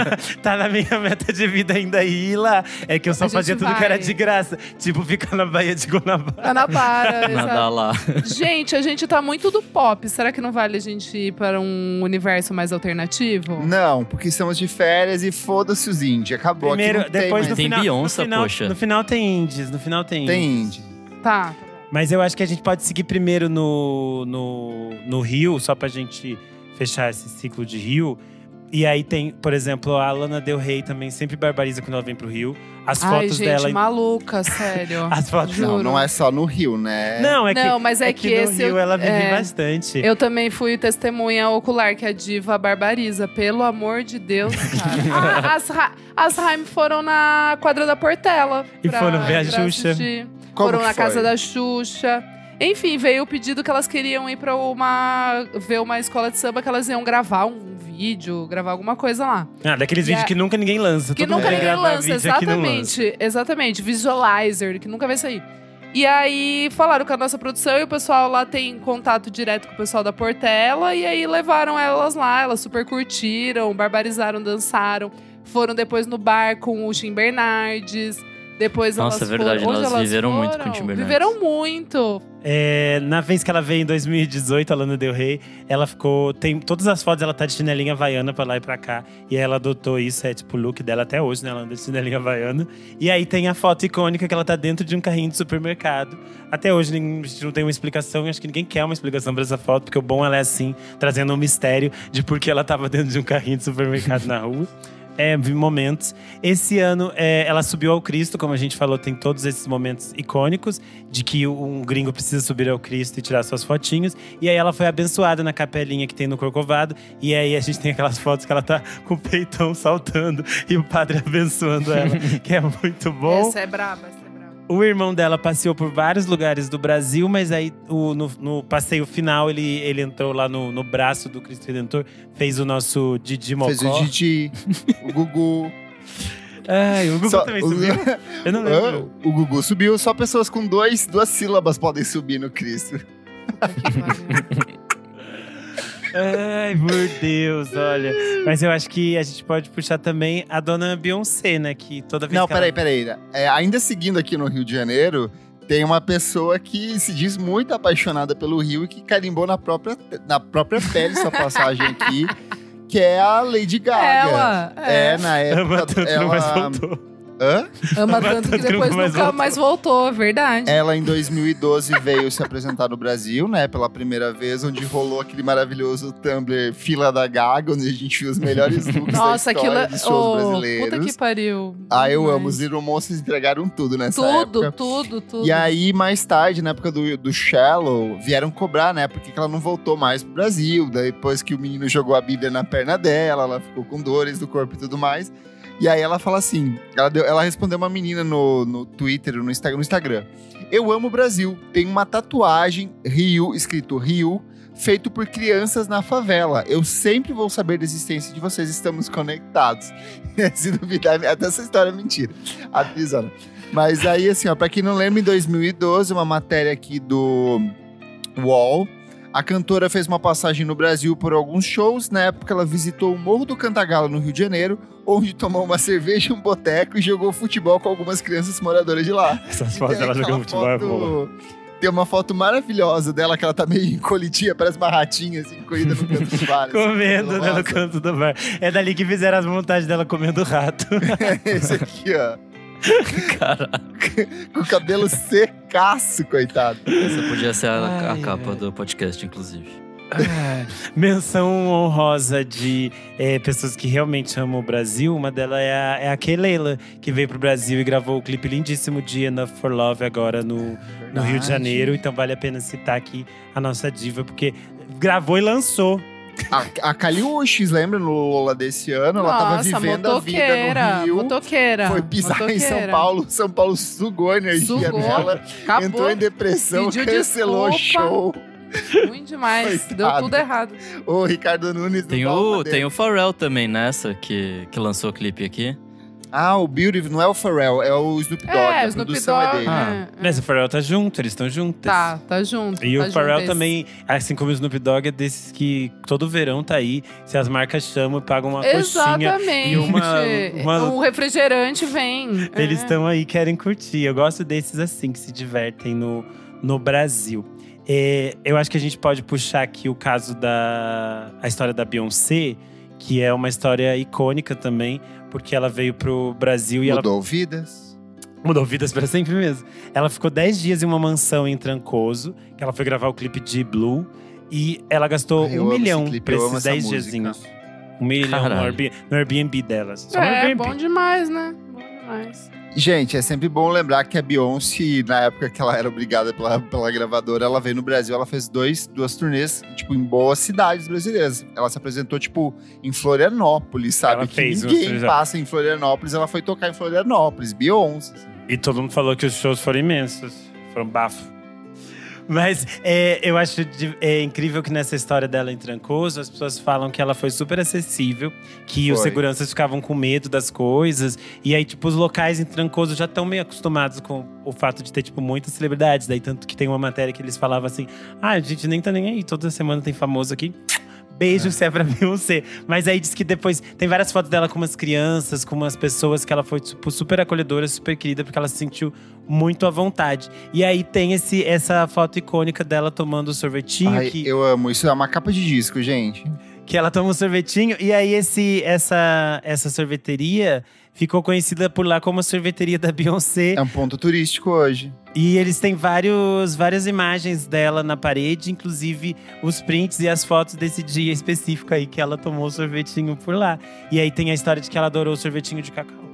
Tá na minha meta de vida ainda ir lá. É que eu só A gente fazia tudo que era vai. de graça. Tipo, ficar na Baía de Guanabara. Guanabara, Nadar exato. lá. Gente, a gente tá muito do pop. Será que não vale a gente ir para um universo mais alternativo? Não, porque estamos de férias e foda-se os indie. Acabou Primeiro, aqui, não depois tem no Tem final, Beyoncé, no final, poxa. No final tem indies, no final tem mais. Tem indies. indie. Tá. Mas eu acho que a gente pode seguir primeiro no, no, no Rio, só pra gente fechar esse ciclo de Rio. E aí tem, por exemplo, a Lana Del Rey também sempre barbariza quando ela vem pro Rio. As Ai, fotos gente, dela. em- maluca, sério. As fotos. Juro. Não, não é só no Rio, né? Não, é que, Não, mas é, é que, que, no esse… Rio eu- ela vive é, bastante. Eu também fui testemunha ocular que a diva barbariza. Pelo amor de Deus, cara. Ah, as, Ra- as Haim foram na quadra da Portela. E pra- foram ver a pra Xuxa. assistir. Como Foram que na foi? casa da Xuxa. Enfim, veio o pedido que elas queriam ir pra uma… ver uma escola de samba, que elas iam gravar um vídeo, gravar alguma coisa lá. Ah, daqueles E vídeos a- que nunca ninguém lança. Que Todo mundo nunca vem ninguém gravar lança, vídeo aqui não lança. exatamente. Exatamente. Visualizer, que nunca vai sair. E aí, falaram com a nossa produção e o pessoal lá tem contato direto com o pessoal da Portela. E aí, levaram elas lá, elas super curtiram, barbarizaram, dançaram. Foram depois no bar com o Tim Bernardes. Depois Nossa, elas é verdade, foram… Onde elas elas viveram muito foram? com o Tim Bernardes. Viveram muito. É, na vez que ela veio em dois mil e dezoito, a Lana Del Rey, ela ficou… Tem todas as fotos, ela tá de chinelinha havaiana pra lá e pra cá. E aí ela adotou isso, é tipo o look dela até hoje, né? Ela anda de chinelinha havaiana. E aí tem a foto icônica que ela tá dentro de um carrinho de supermercado. Até hoje a gente não tem uma explicação. E acho que ninguém quer uma explicação pra essa foto. Porque o bom ela é assim, trazendo um mistério de por que ela tava dentro de um carrinho de supermercado na rua. É, vi momentos. Esse ano, é, ela subiu ao Cristo, como a gente falou, tem todos esses momentos icônicos de que um gringo precisa subir ao Cristo e tirar suas fotinhos. E aí ela foi abençoada na capelinha que tem no Corcovado. E aí a gente tem aquelas fotos que ela tá com o peitão saltando e o padre abençoando ela, que é muito bom. Essa é braba, essa é braba. O irmão dela passeou por vários lugares do Brasil, mas aí o, no, no passeio final ele, ele entrou lá no, no braço do Cristo Redentor, fez o nosso Didi Mocó. Fez o Didi, o Gugu. Ai, o Gugu Só- também o- subiu? Eu não lembro. Ah, o Gugu subiu, só pessoas com dois, duas sílabas podem subir no Cristo. Que pariu. Ai, meu Deus, olha. Mas eu acho que a gente pode puxar também a dona Beyoncé, né? Que toda vez Não, que ela… peraí, peraí. É, ainda seguindo aqui no Rio de Janeiro, tem uma pessoa que se diz muito apaixonada pelo Rio e que carimbou na própria, na própria pele sua passagem aqui, que é a Lady Gaga. Ela, é. É, na Ama época… tanto, ela, não mais voltou. Hã? Ama tanto que depois nunca mais nunca voltou. mais voltou, é verdade. Ela, em dois mil e doze, veio se apresentar no Brasil, né? Pela primeira vez, onde rolou aquele maravilhoso Tumblr Fila da Gaga, onde a gente viu os melhores looks Nossa, da aquilo história é. dos shows Oh, brasileiros. puta que pariu. Ah, eu Demais. amo. Os Little Monsters entregaram tudo nessa Tudo, época. tudo, tudo. E aí, mais tarde, na época do, do Shallow, vieram cobrar, né? Porque que ela não voltou mais pro Brasil. Daí, depois que o menino jogou a Bíblia na perna dela, ela ficou com dores do corpo e tudo mais. E aí ela fala assim, ela, deu, ela respondeu uma menina no, no Twitter, no Instagram, no Instagram. Eu amo o Brasil. Tem uma tatuagem, Rio, escrito Rio, feito por crianças na favela. Eu sempre vou saber da existência de vocês, estamos conectados. Se duvidar, até essa história é mentira. Atrizona. Mas aí, assim, ó, pra quem não lembra, em dois mil e doze, uma matéria aqui do U O L, a cantora fez uma passagem no Brasil por alguns shows. Na época, ela visitou o Morro do Cantagalo, no Rio de Janeiro, onde tomou uma cerveja em um boteco e jogou futebol com algumas crianças moradoras de lá. Essas E fotos tem dela aquela jogando futebol é foto- boa. Tem uma foto maravilhosa dela, que ela tá meio encolhidinha, parece uma ratinha, assim, encolhida no canto do bar. assim, Comendo, cabelo né, no rosa. canto do bar. É dali que fizeram as montagens dela comendo rato. Esse aqui, ó. Caraca. Com o cabelo secaço, coitado. Essa podia ser a, a Ai, capa ai. do podcast, inclusive. Ah, menção honrosa de é, pessoas que realmente amam o Brasil. Uma delas é a, é a Kelela, que veio pro Brasil e gravou o clipe lindíssimo de Enough for Love agora no, no Rio de Janeiro. Então vale a pena citar aqui a nossa diva, porque gravou e lançou. A, a Caliuches, lembra no Lola desse ano? Ela tava Nossa, vivendo a vida motoqueira, no Rio. motoqueira. Foi pisar em São motoqueira. Paulo. São Paulo sugou a energia Sugou, dela. Acabou. Entrou em depressão, Pediu cancelou o desculpa. show. Ruim demais. Deu Coitado. tudo errado. O Ricardo Nunes Tem não dá uma o, dele. tem o Pharrell também nessa, que, que lançou o clipe aqui. Ah, o Beautiful não é o Pharrell, é o Snoop Dogg. É, a o Snoop produção Dogg. é dele. Ah. é, é. Mas o Pharrell tá junto, eles estão juntos. Tá, tá junto. E tá o Pharrell junto também, assim como o Snoop Dogg, é desses que todo verão tá aí. Se as marcas chamam, pagam uma coxinha. Exatamente. e uma- uma- O refrigerante vem. Eles É. estão aí, querem curtir. Eu gosto desses assim, que se divertem no, no Brasil. É, eu acho que a gente pode puxar aqui o caso da… A história da Beyoncé, que é uma história icônica também. Porque ela veio pro Brasil e ela Mudou vidas. mudou vidas pra sempre mesmo. Ela ficou dez dias em uma mansão em Trancoso, que ela foi gravar o clipe de Blue. E ela gastou Ai, eu um amo esse milhão clipe, pra eu amo esses essa dez música. diazinhos. Um milhão no Caralho. Airbnb, no Airbnb delas. Só no É, Airbnb. bom demais, né? Bom demais. Gente, é sempre bom lembrar que a Beyoncé, na época que ela era obrigada pela, pela gravadora, ela veio no Brasil, ela fez dois, duas turnês, tipo, em boas cidades brasileiras. Ela se apresentou, tipo, em Florianópolis, sabe? Ela que fez ninguém umas- passa em Florianópolis, ela foi tocar em Florianópolis, Beyoncé. assim. E todo mundo falou que os shows foram imensos. Foram bafo. Mas é, eu acho de- é incrível que nessa história dela em Trancoso, as pessoas falam que ela foi super acessível, que os Foi. seguranças ficavam com medo das coisas. E aí, tipo, os locais em Trancoso já estão meio acostumados com o fato de ter, tipo, muitas celebridades. Daí, tanto que tem uma matéria que eles falavam assim: ah, a gente nem tá nem aí, toda semana tem famoso aqui. Beijo se é pra Beyoncé. Mas aí diz que depois tem várias fotos dela com umas crianças, com umas pessoas que ela foi tipo, super acolhedora, super querida, porque ela se sentiu muito à vontade. E aí tem esse, essa foto icônica dela tomando o sorvetinho. Ai, que, eu amo, isso é uma capa de disco, gente. que ela toma um sorvetinho. E aí esse, essa, essa sorveteria ficou conhecida por lá como a sorveteria da Beyoncé. É um ponto turístico hoje. E eles têm vários, várias imagens dela na parede, inclusive os prints e as fotos desse dia específico aí que ela tomou o sorvetinho por lá. E aí tem a história de que ela adorou o sorvetinho de cacau.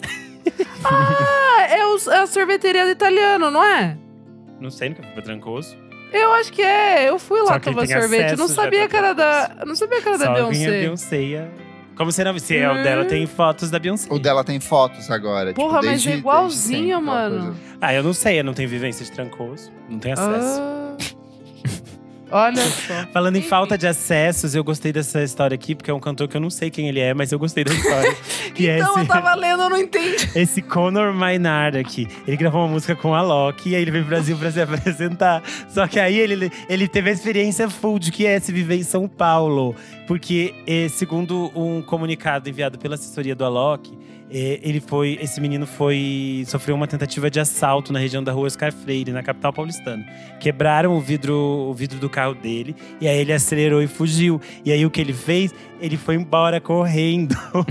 Ah, é, o, é a sorveteria do italiano, não é? Não sei, nunca fui pra Trancoso. Eu acho que é. Eu fui lá Só que tomar ele tem sorvete. acesso Não já sabia pra que era da. Trancoso. Não sabia que era da Só Beyoncé. vinha Beyoncé. e- Como se não, se é o dela, tem fotos da Beyoncé. O dela tem fotos agora. Porra, tipo, mas desde, é igualzinho, desde sempre, aquela mano. coisa. Ah, eu não sei, eu não tenho vivência de Trancoso. Não tenho acesso. Ah. Olha só. Falando em Enfim. falta de acessos, eu gostei dessa história aqui, porque é um cantor que eu não sei quem ele é, mas eu gostei da história. que é Então esse, eu tava lendo, eu não entendi. esse Conor Maynard aqui. Ele gravou uma música com a Loki, e aí ele veio pro Brasil pra se apresentar. Só que aí ele, ele teve a experiência full de que é se viver em São Paulo. Porque, eh, segundo um comunicado enviado pela assessoria do Alok, eh, ele foi, esse menino foi sofreu uma tentativa de assalto na região da rua Oscar Freire, na capital paulistana. Quebraram o vidro, o vidro do carro dele, e aí ele acelerou e fugiu. E aí o que ele fez? Ele foi embora correndo.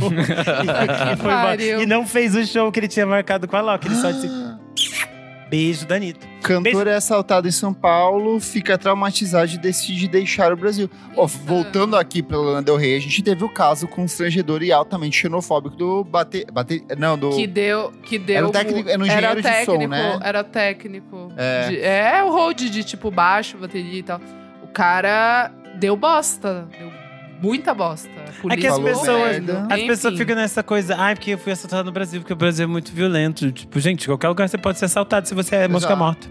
e, e foi embora. Pariu. E não fez o show que ele tinha marcado com a Loki. Ele só disse… Beijo da Anitta. Cantor é assaltado em São Paulo, fica traumatizado e decide deixar o Brasil. Ó, voltando aqui pra Lana Del Rey, a gente teve o caso constrangedor e altamente xenofóbico do bater, bater não, do Que deu. Que deu Era o técnico- era um era engenheiro de técnico, som, né? Era técnico. É. De- é o hold de tipo baixo, bateria e tal. O cara deu bosta. Deu muita bosta. A É que as polícia Falou pessoas, merda. as Enfim. pessoas ficam nessa coisa, ai, porque eu fui assaltado no Brasil, porque o Brasil é muito violento. Tipo, gente, qualquer lugar você pode ser assaltado se você é mosca Exato. morta.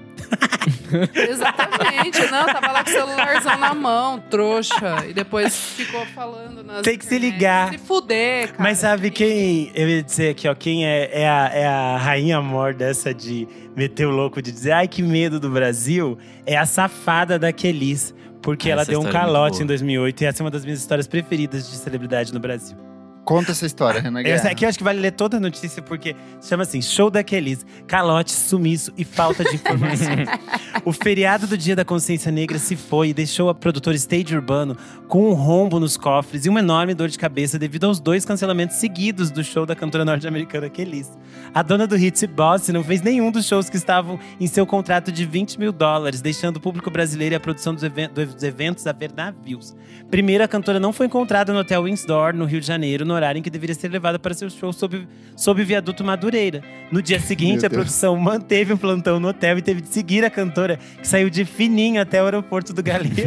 Exatamente, não, tava lá com o celularzão na mão, trouxa. E depois ficou falando nas Tem que se internet. ligar. Se fuder, cara. Mas sabe quem, eu ia dizer aqui, ó, quem é, é, a, é a rainha amor dessa de meter o louco, de dizer, ai, que medo do Brasil, é a safada da Kelis. Porque ela Essa deu um história é muito calote boa. em dois mil e oito e essa é uma das minhas histórias preferidas de celebridade no Brasil. Conta essa história, Renan Guerra. Essa aqui eu acho que vale ler toda a notícia, porque chama assim, show da Kelis, calote, sumiço e falta de informações. O feriado do Dia da Consciência Negra se foi e deixou a produtora Stage Urbano com um rombo nos cofres e uma enorme dor de cabeça devido aos dois cancelamentos seguidos do show da cantora norte-americana Kelis. A dona do hit Boss não fez nenhum dos shows que estavam em seu contrato de vinte mil dólares, deixando o público brasileiro e a produção dos, even- dos eventos a ver navios. Primeiro, a cantora não foi encontrada no Hotel Windsor, no Rio de Janeiro, no horário em que deveria ser levada para seu show sob, sob o viaduto Madureira. No dia seguinte, Meu a Deus. produção manteve um plantão no hotel e teve de seguir a cantora, que saiu de fininho até o aeroporto do Galeão.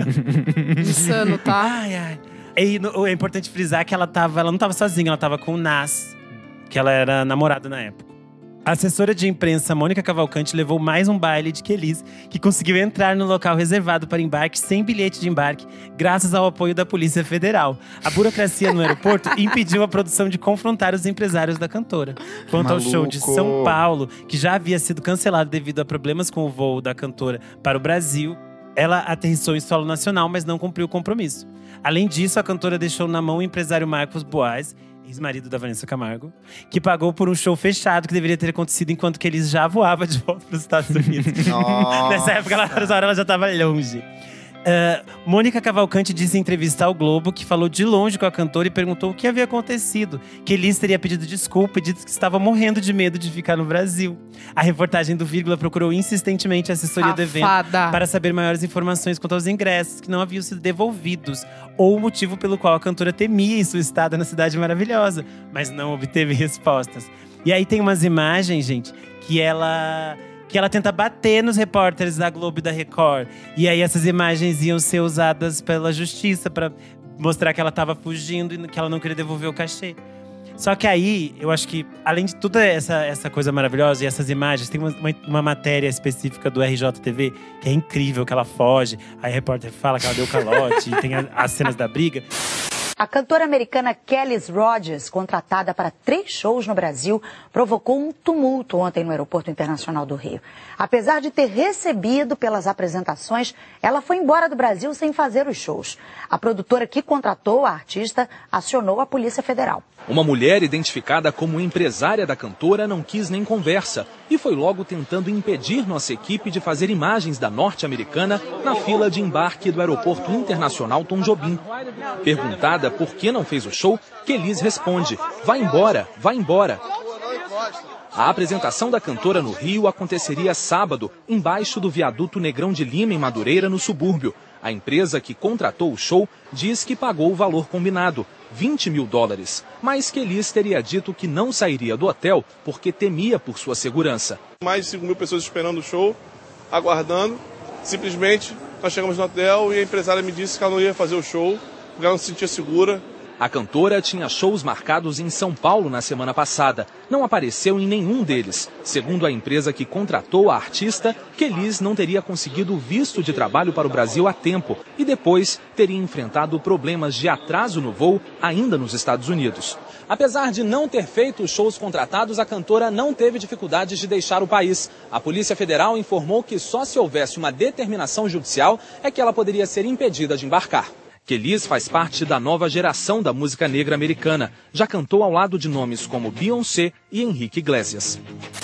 Insano, tá? Ai, ai. E no- é importante frisar que ela, tava, ela não estava sozinha, ela estava com o Nas, que ela era namorada na época. A assessora de imprensa Mônica Cavalcante levou mais um baile de Kelis, que conseguiu entrar no local reservado para embarque sem bilhete de embarque, graças ao apoio da Polícia Federal. A burocracia no aeroporto impediu a produção de confrontar os empresários da cantora. Quanto ao show de Maluco. São Paulo, que já havia sido cancelado devido a problemas com o voo da cantora para o Brasil, ela aterrissou em solo nacional, mas não cumpriu o compromisso. Além disso, a cantora deixou na mão o empresário Marcos Boaz, ex-marido da Vanessa Camargo, que pagou por um show fechado que deveria ter acontecido enquanto que eles já voava de volta para os Estados Unidos. Nossa. Nessa época, ela, nessa hora, ela já estava longe. Uh, Mônica Cavalcante disse em entrevista ao Globo que falou de longe com a cantora e perguntou o que havia acontecido. Que Elis teria pedido desculpa e disse que estava morrendo de medo de ficar no Brasil. A reportagem do Vírgula procurou insistentemente a assessoria do evento Safada. para saber maiores informações quanto aos ingressos que não haviam sido devolvidos ou o motivo pelo qual a cantora temia em sua estada na Cidade Maravilhosa, mas não obteve respostas. E aí tem umas imagens, gente, que ela… que ela tenta bater nos repórteres da Globo e da Record. E aí essas imagens iam ser usadas pela justiça para mostrar que ela estava fugindo e que ela não queria devolver o cachê. Só que aí, eu acho que, além de toda essa, essa coisa maravilhosa e essas imagens, tem uma, uma, uma matéria específica do R J T V que é incrível, que ela foge. Aí a repórter fala que ela deu calote e tem a, as cenas da briga. A cantora americana Kelly Rogers, contratada para três shows no Brasil, provocou um tumulto ontem no Aeroporto Internacional do Rio. Apesar de ter recebido pelas apresentações, ela foi embora do Brasil sem fazer os shows. A produtora que contratou a artista acionou a Polícia Federal. Uma mulher identificada como empresária da cantora não quis nem conversa e foi logo tentando impedir nossa equipe de fazer imagens da norte-americana na fila de embarque do Aeroporto Internacional Tom Jobim. Perguntada por que não fez o show, Kelis responde: vai embora, vai embora. A apresentação da cantora no Rio aconteceria sábado, embaixo do viaduto Negrão de Lima, em Madureira, no subúrbio. A empresa que contratou o show diz que pagou o valor combinado, vinte mil dólares. Mas Kelis teria dito que não sairia do hotel porque temia por sua segurança. Mais de cinco mil pessoas esperando o show, aguardando. Simplesmente, nós chegamos no hotel e a empresária me disse que ela não ia fazer o show, porque ela não se sentia segura. A cantora tinha shows marcados em São Paulo na semana passada. Não apareceu em nenhum deles. Segundo a empresa que contratou a artista, Kelis não teria conseguido visto de trabalho para o Brasil a tempo e depois teria enfrentado problemas de atraso no voo ainda nos Estados Unidos. Apesar de não ter feito os shows contratados, a cantora não teve dificuldades de deixar o país. A Polícia Federal informou que só se houvesse uma determinação judicial é que ela poderia ser impedida de embarcar. Kelis faz parte da nova geração da música negra americana. Já cantou ao lado de nomes como Beyoncé e Henrique Iglesias.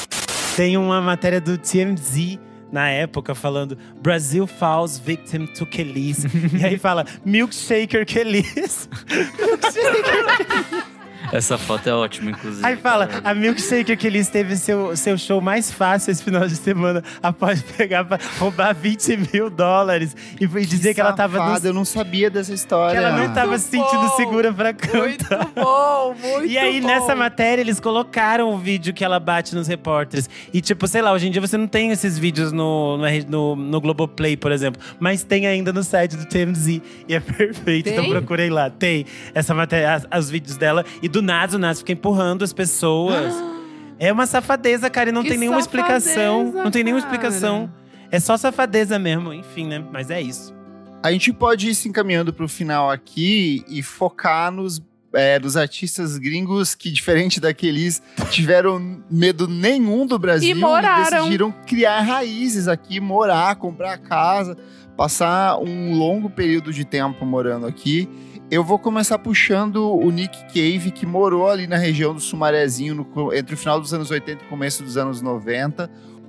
Tem uma matéria do T M Z na época falando Brazil falls victim to Kelis. E aí fala Milkshaker Kelis. Milkshaker Kelis. Essa foto é ótima, inclusive. Aí fala, a Milkshaker Kelis teve seu, seu show mais fácil esse final de semana após pegar pra roubar vinte mil dólares. E foi dizer que, que ela tava… No... Eu não sabia dessa história. Que ela não tava muito se sentindo bom, segura pra cantar. Muito bom, muito E aí, bom. nessa matéria, eles colocaram o vídeo que ela bate nos repórteres. E tipo, sei lá, hoje em dia você não tem esses vídeos no, no, no, no Globoplay, por exemplo. Mas tem ainda no site do T M Z. E é perfeito, Tem? então procurei lá. Tem essa matéria, as, os vídeos dela. E do nada, o Nas fica empurrando as pessoas. É uma safadeza, cara, e não Que tem nenhuma safadeza, explicação. Não tem nenhuma cara. explicação. É só safadeza mesmo, enfim, né? Mas é isso. A gente pode ir se encaminhando pro final aqui e focar nos, é, nos artistas gringos que, diferente daqueles, tiveram medo nenhum do Brasil E moraram. decidiram criar raízes aqui, morar, comprar casa, passar um longo período de tempo morando aqui. Eu vou começar puxando o Nick Cave, que morou ali na região do Sumarezinho no, entre o final dos anos oitenta e o começo dos anos noventa.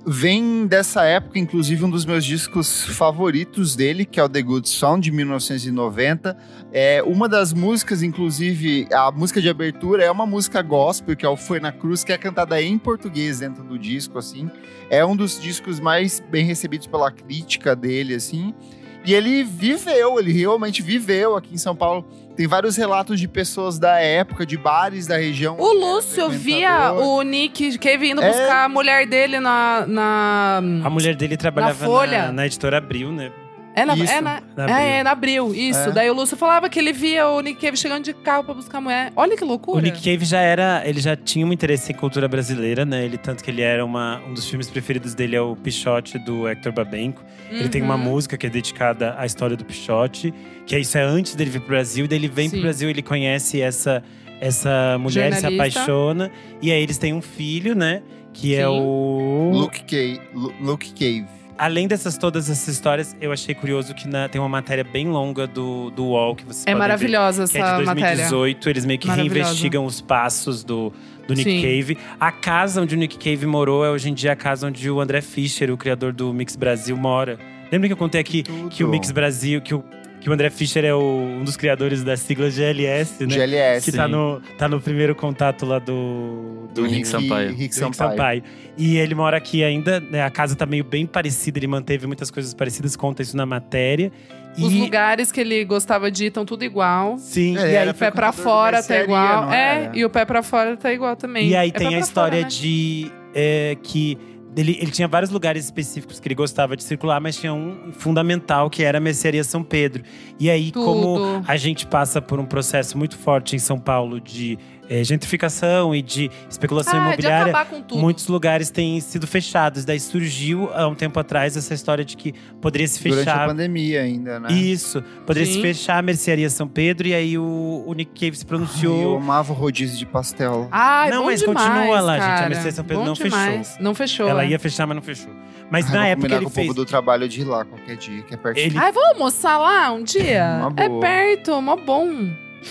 Vem dessa época, inclusive, um dos meus discos favoritos dele, que é o The Good Song, de mil novecentos e noventa. É, uma das músicas, inclusive, a música de abertura é uma música gospel, que é o Foi na Cruz, que é cantada em português dentro do disco, assim. É um dos discos mais bem recebidos pela crítica dele, assim. E ele viveu, ele realmente viveu aqui em São Paulo. Tem vários relatos de pessoas da época, de bares da região. O Lúcio via o Nick Cave indo É. buscar a mulher dele na… na... A mulher dele trabalhava Na Folha. na, na editora Abril, né? É na, Isso, é na, na é, Abril. é na Abril, isso. É. Daí o Lúcio falava que ele via o Nick Cave chegando de carro pra buscar a mulher. Olha que loucura. O Nick Cave já era, ele já tinha um interesse em cultura brasileira, né? Ele tanto que ele era uma, um dos filmes preferidos dele é o Pichote do Hector Babenco. Uhum. Ele tem uma música que é dedicada à história do Pichote, que é isso é antes dele vir pro Brasil, daí ele vem Sim. pro Brasil, ele conhece essa essa mulher, se Jornalista. apaixona e aí eles têm um filho, né? Que é Sim. o Luke Cave. Lu- Luke Cave. Além dessas todas essas histórias, eu achei curioso que na- tem uma matéria bem longa do do U O L que vocês É podem ver. maravilhosa Que é de essa dois mil e matéria. dezoito, eles meio que Maravilhosa. reinvestigam os passos do, do Nick Sim. Cave. A casa onde o Nick Cave morou é hoje em dia a casa onde o André Fischer, o criador do Mix Brasil, mora. Lembra que eu contei aqui Tudo. que o Mix Brasil, que o, que o André Fischer é o- um dos criadores da sigla G L S, né? G L S. Que tá no, tá no primeiro contato lá do… Do Rick Sampaio. Rick do Rick Sampaio. Sampaio. E ele mora aqui ainda, né? A casa tá meio bem parecida, ele manteve muitas coisas parecidas, conta isso na matéria. Os E- lugares que ele gostava de ir estão tudo igual. Sim, É, e aí era O pé pra frequentador de fora tá mercearia, igual. não É, era? e o pé pra fora tá igual também. E aí É tem pé a pra história fora, né? de é, que ele, ele tinha vários lugares específicos que ele gostava de circular, mas tinha um fundamental que era a Mercearia São Pedro. E aí, Tudo. como a gente passa por um processo muito forte em São Paulo de é, gentrificação e de especulação Ah, de imobiliária, acabar com tudo. muitos lugares têm sido fechados. Daí surgiu há um tempo atrás essa história de que poderia se Durante a fechar. pandemia ainda, né? Isso, poderia se Sim. fechar a Mercearia São Pedro, e aí o, o Nick Cave se Ai, pronunciou. eu amava o rodízio de pastel. Ai, Não, bom mas demais, continua lá, gente. A cara. Mercedes São Pedro Bom não fechou. demais. Não fechou. Ela é. ia fechar, mas não fechou. Mas Ai, na vou época combinar ele com fez. o povo do trabalho de ir lá qualquer dia, que é pertinho. Ele, Ai, vamos almoçar lá um dia? Uma É boa. perto, mó bom.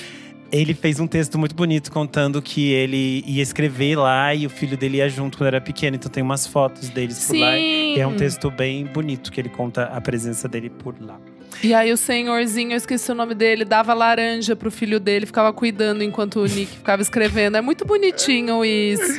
Ele fez um texto muito bonito contando que ele ia escrever lá e o filho dele ia junto quando era pequeno. Então tem umas fotos deles Sim. por lá. E é um texto bem bonito que ele conta a presença dele por lá. E aí o senhorzinho, eu esqueci o nome dele, dava laranja pro filho dele, ficava cuidando enquanto o Nick ficava escrevendo. É muito bonitinho isso.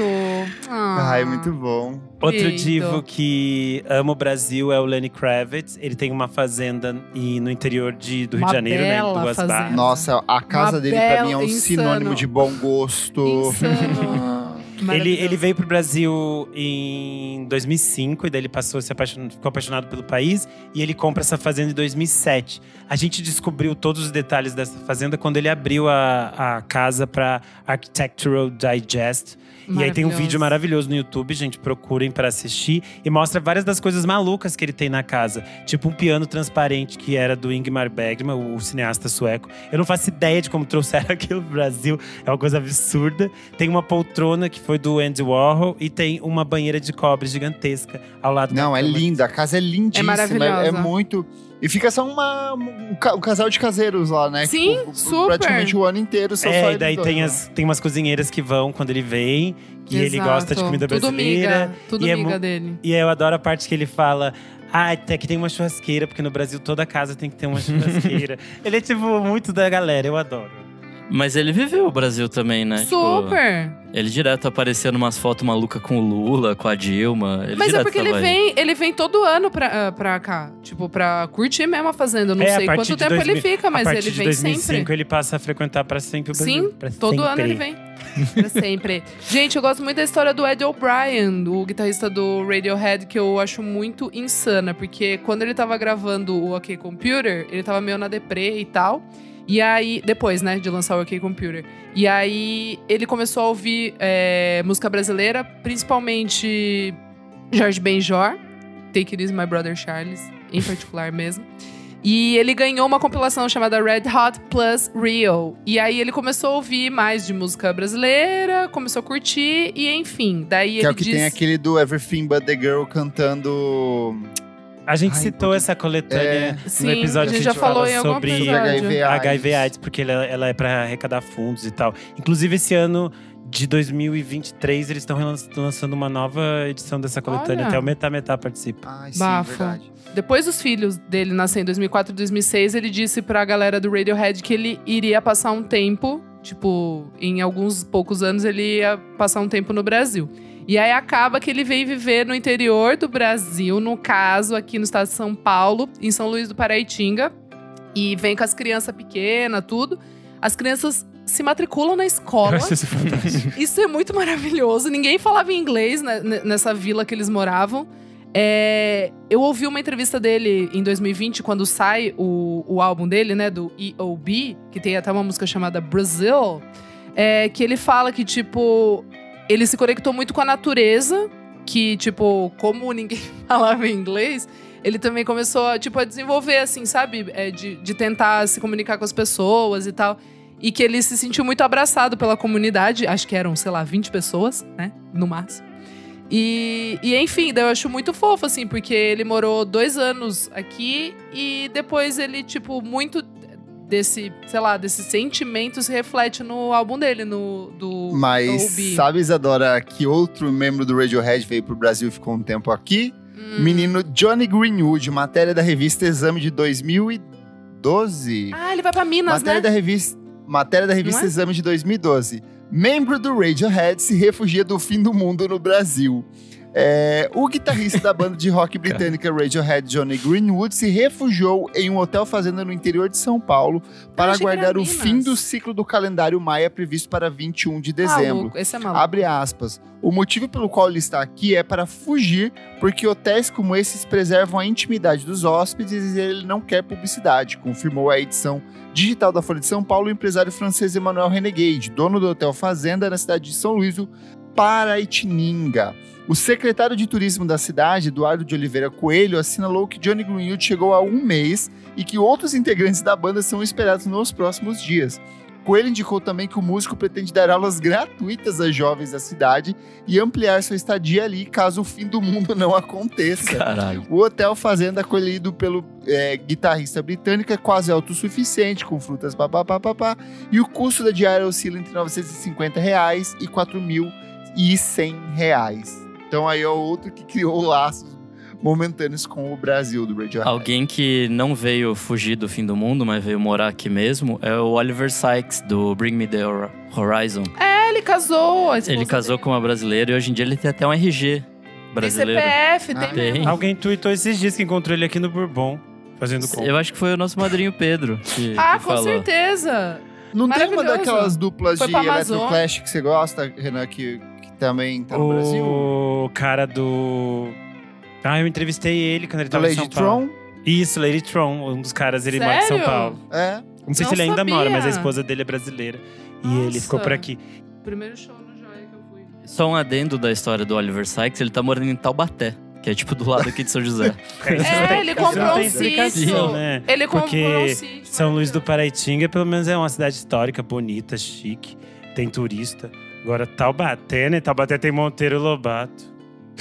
Ah, Ai, muito bom. Outro lindo. divo que ama o Brasil é o Lenny Kravitz. Ele tem uma fazenda e, no interior de, do Rio Uma de Janeiro, né? Em bela Duas fazenda. Barras. Nossa, a casa Uma dele pra mim é um bela- insano. sinônimo de bom gosto. Insano. Ele, Maravilhoso. ele veio pro Brasil em dois mil e cinco, e daí ele passou, se apaixonou, ficou apaixonado pelo país. E ele compra essa fazenda em dois mil e sete. A gente descobriu todos os detalhes dessa fazenda quando ele abriu a, a casa para Architectural Digest. E aí tem um vídeo maravilhoso no YouTube, gente, procurem para assistir. E mostra várias das coisas malucas que ele tem na casa. Tipo um piano transparente que era do Ingmar Bergman, o, o cineasta sueco. Eu não faço ideia de como trouxeram aquilo pro Brasil. É uma coisa absurda. Tem uma poltrona que foi do Andy Warhol. E tem uma banheira de cobre gigantesca ao lado da Não, é cama. linda. A casa é lindíssima. É maravilhosa. É, muito… E fica só uma, um, ca- um casal de caseiros lá, né? Sim, Tipo, super. Praticamente o ano inteiro são só É, e eles daí dois, tem, né? as, tem umas cozinheiras que vão quando ele vem. E ele Exato. gosta de comida Tudo brasileira. miga, tudo e é miga mu- dele. E eu adoro a parte que ele fala… Ah, até que tem uma churrasqueira, porque no Brasil toda casa tem que ter uma churrasqueira. Ele é, tipo, muito da galera, eu adoro. Mas ele viveu o Brasil também, né? Super! Tipo, ele direto aparecia numas fotos malucas com o Lula, com a Dilma. Ele Mas é direto porque ele tava aí. vem, ele vem todo ano pra, ah, pra cá. Tipo, pra curtir mesmo a fazenda. Eu não É, a sei partir quanto de tempo dois mil ele fica, mas a partir ele de vem dois mil e cinco, sempre. ele passa a frequentar pra sempre o Brasil. Sim, pra todo sempre. ano ele vem. Pra sempre. Gente, eu gosto muito da história do Ed O'Brien, o guitarrista do Radiohead, que eu acho muito insana. Porque quando ele tava gravando o OK Computer, ele tava meio na deprê e tal. E aí, depois, né, de lançar o OK Computer. E aí, ele começou a ouvir é, música brasileira, principalmente Jorge Benjor, Take It Easy, My Brother Charles, em particular mesmo. E ele ganhou uma compilação chamada Red Hot Plus Real. E aí, ele começou a ouvir mais de música brasileira, começou a curtir, e enfim. Daí Que ele é o que diz… tem aquele do Everything But The Girl cantando… A gente Ai, citou porque- essa coletânea É. no Sim, episódio a que gente a já gente falou fala em algum sobre episódio. H I V AIDS. H I V AIDS, porque ela, ela é pra arrecadar fundos e tal. Inclusive, esse ano de dois mil e vinte e três, eles estão lançando uma nova edição dessa coletânea. Olha. Até o Metá Metá participa. Ai, sim, Bafo. verdade. Depois dos filhos dele nascer em dois mil e quatro e dois mil e seis, ele disse pra galera do Radiohead que ele iria passar um tempo, tipo, em alguns poucos anos ele ia passar um tempo no Brasil. E aí acaba que ele veio viver no interior do Brasil, no caso, aqui no estado de São Paulo, em São Luís do Paraitinga. E vem com as crianças pequenas, tudo. As crianças se matriculam na escola. Eu acho isso fantástico. Isso é muito maravilhoso. Ninguém falava inglês né, n- nessa vila que eles moravam. É, eu ouvi uma entrevista dele em dois mil e vinte, quando sai o, o álbum dele, né, do E O B, que tem até uma música chamada Brazil, é, que ele fala que, tipo, ele se conectou muito com a natureza, que, tipo, como ninguém falava inglês, ele também começou a, tipo, a desenvolver, assim, sabe? É, de, de tentar se comunicar com as pessoas e tal. E que ele se sentiu muito abraçado pela comunidade. Acho que eram, sei lá, vinte pessoas, né? No máximo. E, e enfim, daí eu acho muito fofo, assim, porque ele morou dois anos aqui e depois ele, tipo, muito desse, sei lá, desse sentimento se reflete no álbum dele, no do Mas O B. sabe, Isadora, que outro membro do Radiohead veio pro Brasil e ficou um tempo aqui? Hum. Menino Johnny Greenwood, matéria da revista Exame de dois mil e doze. Ah, ele vai pra Minas, matéria né? da revista, matéria da revista Não é? Exame de dois mil e doze. Membro do Radiohead se refugia do fim do mundo no Brasil. É, o guitarrista da banda de rock britânica Radiohead, Johnny Greenwood, se refugiou em um hotel fazenda no interior de São Paulo para achei que era aguardar o Minas. fim do ciclo do calendário maia previsto para vinte e um de dezembro. Maluco, esse é maluco. Abre aspas. O motivo pelo qual ele está aqui é para fugir, porque hotéis como esses preservam a intimidade dos hóspedes e ele não quer publicidade, confirmou a edição digital da Folha de São Paulo o empresário francês Emmanuel Renegade, dono do Hotel Fazenda na cidade de São Luís do Paraitinga. O secretário de turismo da cidade, Eduardo de Oliveira Coelho, assinalou que Johnny Greenwood chegou há um mês e que outros integrantes da banda são esperados nos próximos dias. Coelho indicou também que o músico pretende dar aulas gratuitas a jovens da cidade e ampliar sua estadia ali caso o fim do mundo não aconteça. Caralho. O Hotel Fazenda, acolhido pelo é, guitarrista britânico, é quase autossuficiente, com frutas papapá, papá, e o custo da diária oscila entre novecentos e cinquenta reais e quatro mil e cem reais. Então aí é o outro que criou laços momentâneos com o Brasil do Radiohead. Alguém que não veio fugir do fim do mundo, mas veio morar aqui mesmo, é o Oliver Sykes, do Bring Me The Horizon. É, ele casou. a esposa Ele casou dele. com uma brasileira e hoje em dia ele tem até um R G brasileiro. Tem C P F, Ah, tem tem. mesmo. Alguém tweetou esses dias que encontrou ele aqui no Bourbon, fazendo compra. Eu acho que foi o nosso madrinho Pedro que, Ah, que com falou. certeza. Não tem uma Maravilhoso. daquelas duplas Foi de pra Amazônia. Electroclash que você gosta, Renan, que, que também tá no Brasil? O cara do... Ah, eu entrevistei ele quando ele Do tava em Lady São Paulo. Tron? Isso, Lady Tron, um dos caras, ele mora em São Sério? Paulo. É. Não sei Não se ele ainda sabia. mora, mas a esposa dele é brasileira. E Nossa. ele ficou por aqui. Primeiro show no Joia que eu fui. Só um adendo da história do Oliver Sykes, ele tá morando em Taubaté, que é tipo do lado aqui de São José. É, ele Isso não comprou tem um explicação, sítio. né? Ele comprou Porque um sítio. São Luís do Paraitinga, pelo menos é uma cidade histórica, bonita, chique. Tem turista. Agora, Taubaté, né? Taubaté tem Monteiro Lobato.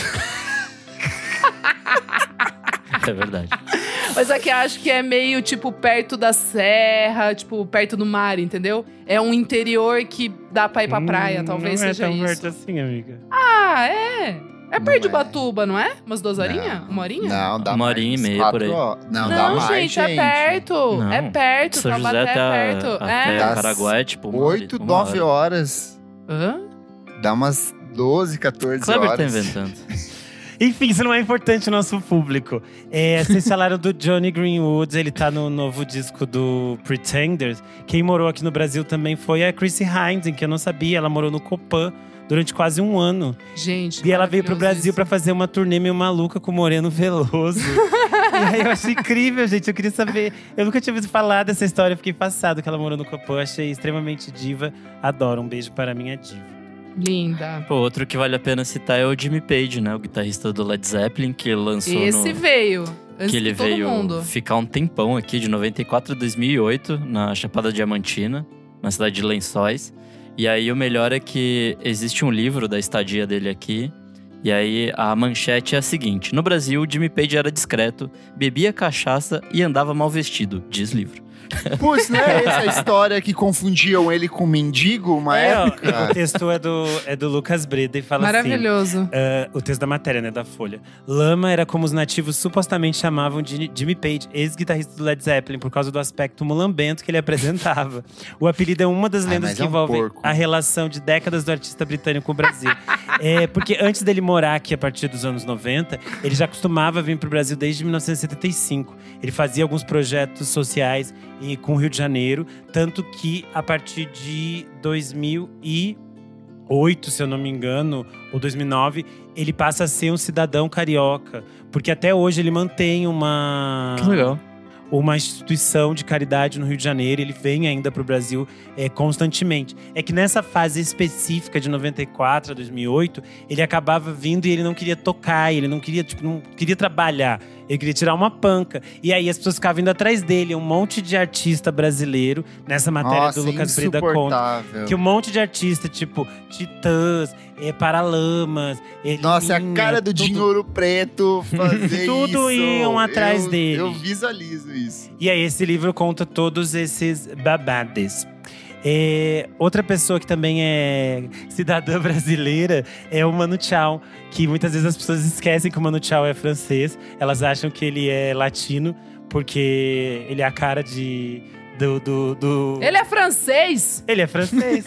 É verdade. Mas aqui acho que é meio, tipo, perto da serra, tipo, perto do mar, entendeu? É um interior que dá pra ir pra praia, Hum, talvez não seja é tão isso. perto assim, amiga. Ah, é? É Não perto de é. Ubatuba, não é? Umas duas horinhas? Uma horinha? Não, dá Uma mais horinha e uns meia, quatro por aí. horas. Não, Não, dá mais, gente, é perto. Não. É perto. São José Taubaté até, é perto. até É. Das Caraguá é tipo uma hora- Oito, uma nove hora. horas. Hã? Dá umas doze, quatorze Kleber horas. tá inventando. Enfim, isso não é importante no nosso público. É, vocês falaram do Johnny Greenwood, ele tá no novo disco do Pretenders. Quem morou aqui no Brasil também foi a Chrissy Hynde, que eu não sabia. Ela morou no Copan durante quase um ano. Gente, E ela veio pro maravilhoso Brasil isso. pra fazer uma turnê meio maluca com o Moreno Veloso. E aí eu achei incrível, gente. Eu queria saber. Eu nunca tinha ouvido falar dessa história. Eu fiquei passado que ela morou no Copan. Achei extremamente diva. Adoro. Um beijo para a minha diva. Linda. Pô, outro que vale a pena citar é o Jimmy Page, né? O guitarrista do Led Zeppelin, que lançou Esse no… veio. Antes que ele de todo veio mundo. ficar um tempão aqui, de noventa e quatro a dois mil e oito, na Chapada Diamantina, na cidade de Lençóis. E aí o melhor é que existe um livro da estadia dele aqui. E aí a manchete é a seguinte: no Brasil, Jimmy Page era discreto, bebia cachaça e andava mal vestido, diz livro. Putz, não é essa a história que confundiam ele com mendigo uma É, ó, época? o texto é do, é do Lucas Breda e fala assim… Maravilhoso. Uh, o texto da matéria, né, da Folha. Lama era como os nativos supostamente chamavam de Jimmy Page, ex-guitarrista do Led Zeppelin, por causa do aspecto mulambento que ele apresentava. O apelido é uma das Ah, lendas mas que é um envolvem porco. a relação de décadas do artista britânico com o Brasil. É, porque antes dele morar aqui a partir dos anos noventa, ele já costumava vir pro Brasil desde mil novecentos e setenta e cinco. Ele fazia alguns projetos sociais e, com o Rio de Janeiro, tanto que a partir de dois mil e oito, se eu não me engano, ou dois mil e nove, ele passa a ser um cidadão carioca. Porque até hoje ele mantém uma… Que legal. uma instituição de caridade no Rio de Janeiro. Ele vem ainda para o Brasil é, constantemente. É que nessa fase específica de noventa e quatro a dois mil e oito, ele acabava vindo e ele não queria tocar, ele não queria, tipo, não queria trabalhar. Ele queria tirar uma panca. E aí as pessoas ficavam indo atrás dele. Um monte de artista brasileiro, nessa matéria Nossa, do Lucas Breda conta. insuportável. Que um monte de artista, tipo Titãs, é, Paralamas… é, Nossa, é a Liminha, cara do tudo. Dinho Ouro Preto fazer Tudo isso. iam atrás Eu- dele. Eu visualizo isso. E aí esse livro conta todos esses babades. É, outra pessoa que também é cidadã brasileira é o Manu Chao, que muitas vezes as pessoas esquecem que o Manu Chao é francês. Elas acham que ele é latino, porque ele é a cara de… do… do, do... Ele é francês? Ele é francês.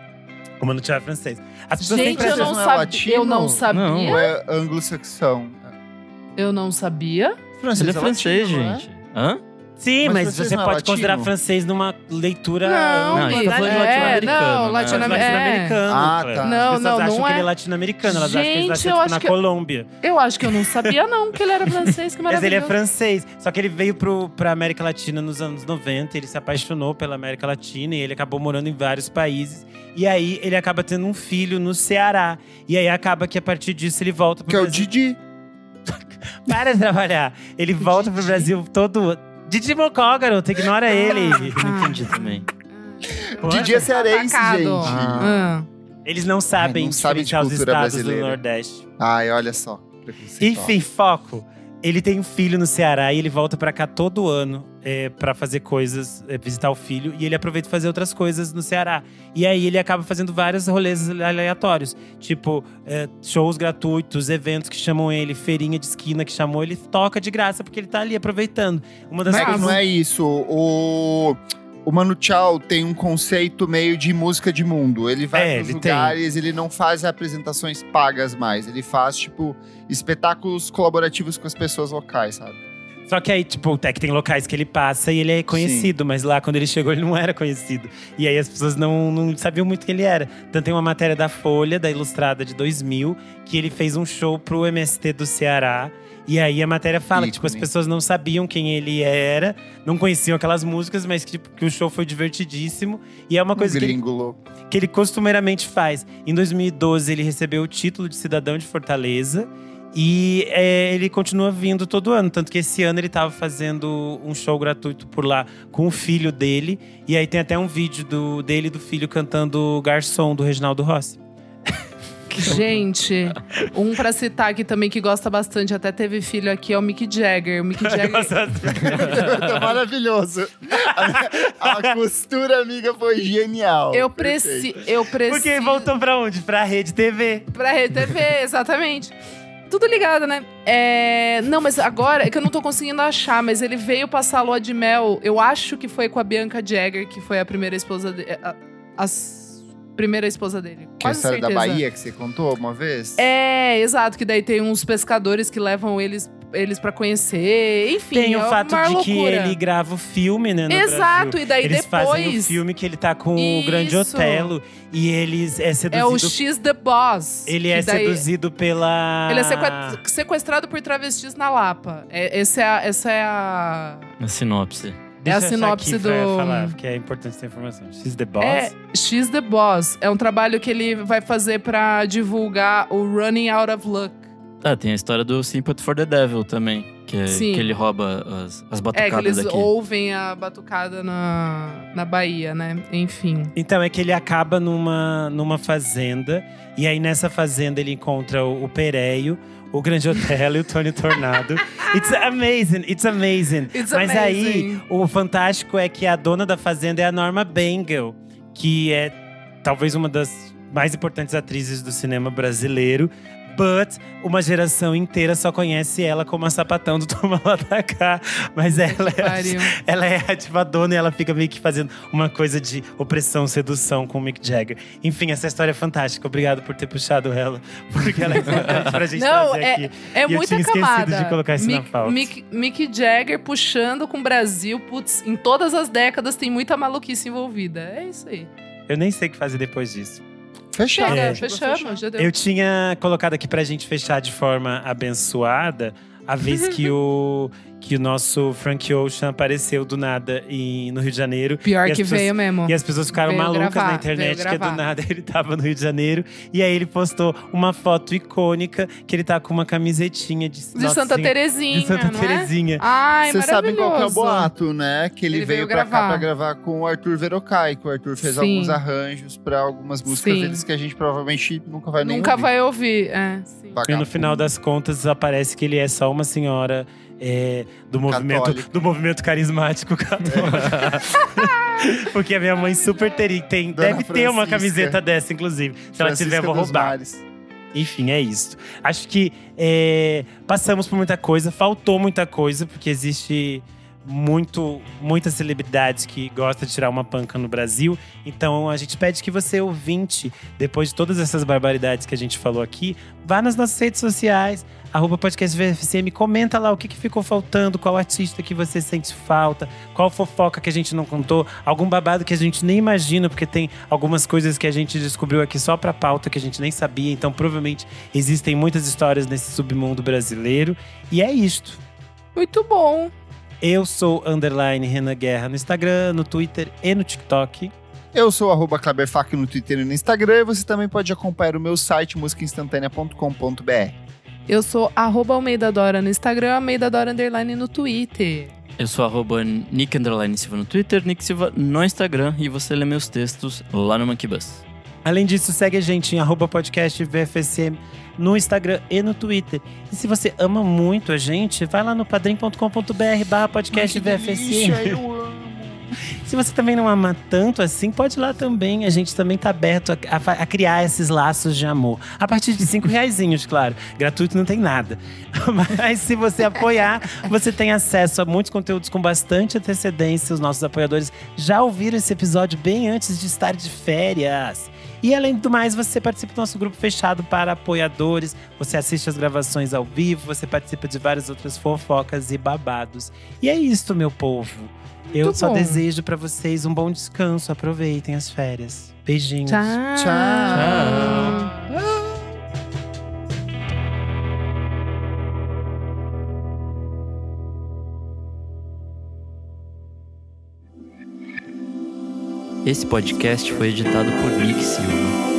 O Manu Chao é francês. As pessoas Gente, sempre eu acham… não, não é sabia. latino? eu não sabia. Não. Ou é anglo-saxão? Eu não sabia. Francês Ele é francês, latino, não é? gente. Hã? Sim, Mas mas, francês você não é pode latino? considerar francês numa leitura… Não, Não, a gente tá falando de é, latino-americano, não, né? latino- latino-americano. Ah, Clara. tá. As Não, pessoas não, acham não que é. ele é latino-americano. Elas acham que ele Gente, nasceu eu tipo, acho na que- Colômbia. Eu acho que eu não sabia, não, que ele era francês. Que Mas ele é maravilhoso. francês. Só que ele veio pro, pra América Latina nos anos noventa. Ele se apaixonou pela América Latina e ele acabou morando em vários países. E aí ele acaba tendo um filho no Ceará. E aí acaba que a partir disso ele volta pro Que é o Brasil. Didi. Para de trabalhar. Ele volta pro Brasil todo… Didi Mocó, garoto. Ignora ele. Não entendi também. Didi é cearense, Atacado. gente. Ah. Eles não sabem não sabem de diferenciar os cultura estados brasileira. do Nordeste. Ai, olha só. preconceituosa. Enfim, foco. Ele tem um filho no Ceará e ele volta pra cá todo ano é, pra fazer coisas, é, visitar o filho. E ele aproveita pra fazer outras coisas no Ceará. E aí ele acaba fazendo vários rolês aleatórios. Tipo, é, shows gratuitos, eventos que chamam ele, feirinha de esquina que chamou ele. Toca de graça porque ele tá ali aproveitando. Uma das Mas coisas… não é isso. O, o Manu Chao tem um conceito meio de música de mundo. Ele vai É, pros ele lugares, ele não faz apresentações pagas mais. Ele faz, tipo, espetáculos colaborativos com as pessoas locais, sabe? Só que aí, tipo, até que tem locais que ele passa e ele é conhecido. Sim. Mas lá, quando ele chegou, ele não era conhecido. E aí as pessoas não, não sabiam muito quem ele era. Então tem uma matéria da Folha, da Ilustrada de dois mil, que ele fez um show pro M S T do Ceará. E aí a matéria fala Ícone. que tipo, as pessoas não sabiam quem ele era, não conheciam aquelas músicas, mas que, tipo, que o show foi divertidíssimo. E é uma coisa um que ele, que ele costumeiramente faz. Em dois mil e doze, ele recebeu o título de cidadão de Fortaleza. E é, ele continua vindo todo ano. Tanto que esse ano ele estava fazendo um show gratuito por lá com o filho dele. E aí tem até um vídeo do, dele e do filho cantando Garçom, do Reginaldo Rossi. Gente, um pra citar aqui também que gosta bastante, até teve filho aqui, é o Mick Jagger. O Mick Jagger… Tá maravilhoso. A, a costura amiga foi genial. Eu preciso… Eu preciso… Porque voltou pra onde? Pra Rede T V. Pra Rede T V, exatamente. Tudo ligado, né? É… Não, mas agora é que eu não tô conseguindo achar, mas ele veio passar a lua de mel. Eu acho que foi com a Bianca Jagger, que foi a primeira esposa dele. A, a primeira esposa dele. Que é a Quase história certeza. da Bahia que você contou uma vez? É, exato. Que daí tem uns pescadores que levam eles, eles pra conhecer. Enfim, tem o é fato uma de que loucura. ele grava o filme, né, no Exato, Brasil. e daí eles depois… fazem o filme que ele tá com Isso. o Grande Otelo. E eles é seduzido… É o X The Boss. Ele é daí… seduzido pela… Ele é sequ- sequestrado por travestis na Lapa. É, esse é a, essa é a… A sinopse. Deixa é a eu achar sinopse aqui do… pra falar, porque é importante essa informação. X The Boss? É, X The Boss. É um trabalho que ele vai fazer pra divulgar o Running Out of Luck. Ah, tem a história do Sympathy for the Devil também. Que, é, que ele rouba as, as batucadas É, que eles daqui. ouvem a batucada na, na Bahia, né? Enfim. Então, é que ele acaba numa, numa fazenda. E aí, nessa fazenda, ele encontra o, o Pereio, o Grande Otelo e o Tony Tornado. It's amazing, it's amazing. It's Mas amazing. aí, o fantástico é que a dona da fazenda é a Norma Bangle. Que é talvez uma das mais importantes atrizes do cinema brasileiro. But uma geração inteira só conhece ela como a sapatão do Toma Lá da Cá. Mas ela é, pariu. ela é a a dona e ela fica meio que fazendo uma coisa de opressão, sedução com o Mick Jagger. Enfim, essa história é fantástica. Obrigado por ter puxado ela. Porque ela é importante pra gente Não, trazer é, aqui. é E eu muita tinha camada. esquecido de colocar isso Mick, na pauta. Mick, Mick Jagger puxando com o Brasil. Putz, em todas as décadas tem muita maluquice envolvida. É isso aí. Eu nem sei o que fazer depois disso. Fechado. Chega, É. fechamos, já deu. Eu tinha colocado aqui pra gente fechar de forma abençoada a vez que o, que o nosso Frank Ocean apareceu do nada em, no Rio de Janeiro. Pior E as que pessoas- veio mesmo. E as pessoas ficaram Veio malucas gravar, na internet, veio que do gravar. nada ele tava no Rio de Janeiro. E aí ele postou uma foto icônica que ele tá com uma camisetinha de, De Nossa Santa Senhora, Terezinha, de Santa não Terezinha. é? Ai, Vocês sabem qual que é o maravilhoso. boato, né? Que ele, Ele veio, veio pra cá gravar. pra gravar com o Arthur Verocai. Que o Arthur fez Sim. alguns arranjos pra algumas músicas Sim. deles que a gente provavelmente nunca vai nem Nunca ouvir. vai ouvir, é. Sim. E no Vagabundo. final das contas, aparece que ele é só uma senhora é, do, movimento, Católica. do movimento carismático católico. Porque a minha mãe super teria, tem, Dona deve ter uma Francisca. camiseta dessa, inclusive. Se ela Francisca tiver, eu vou dos roubar. Mares. Enfim, é isso. Acho que é, passamos por muita coisa, faltou muita coisa, porque existe muito, muitas celebridades que gostam de tirar uma panca no Brasil. Então a gente pede que você, ouvinte, depois de todas essas barbaridades que a gente falou aqui, vá nas nossas redes sociais, arroba podcast V F C M, comenta lá o que, que ficou faltando, qual artista que você sente falta, qual fofoca que a gente não contou, algum babado que a gente nem imagina, porque tem algumas coisas que a gente descobriu aqui só pra pauta que a gente nem sabia. Então provavelmente existem muitas histórias nesse submundo brasileiro. E é isto. Muito bom. Eu sou underline Renan Guerra no Instagram, no Twitter e no TikTok. Eu sou arroba Kleberfac no Twitter e no Instagram. E você também pode acompanhar o meu site música instantânea ponto com ponto b r. Eu sou arroba Almeida Dora no Instagram, Almeida Dora underline no Twitter. Eu sou arroba Nick Underline Silva no Twitter, Nick Silva no Instagram. E você lê meus textos lá no Monkey Bus. Além disso, segue a gente em arroba podcast V F S M no Instagram e no Twitter. E se você ama muito a gente, vai lá no padrim ponto com ponto b r barra podcast V F S M. Eu amo. Se você também não ama tanto assim, pode ir lá também. A gente também tá aberto a, a, a criar esses laços de amor. A partir de cinco reaisinhos, claro. Gratuito não tem nada. Mas se você apoiar, você tem acesso a muitos conteúdos com bastante antecedência. Os nossos apoiadores já ouviram esse episódio bem antes de estar de férias. E além do mais, você participa do nosso grupo fechado para apoiadores. Você assiste as gravações ao vivo. Você participa de várias outras fofocas e babados. E é isso, meu povo. Eu Muito só bom. desejo pra vocês um bom descanso. Aproveitem as férias. Beijinhos. Tchau. Tchau. Esse podcast foi editado por Nick Silva.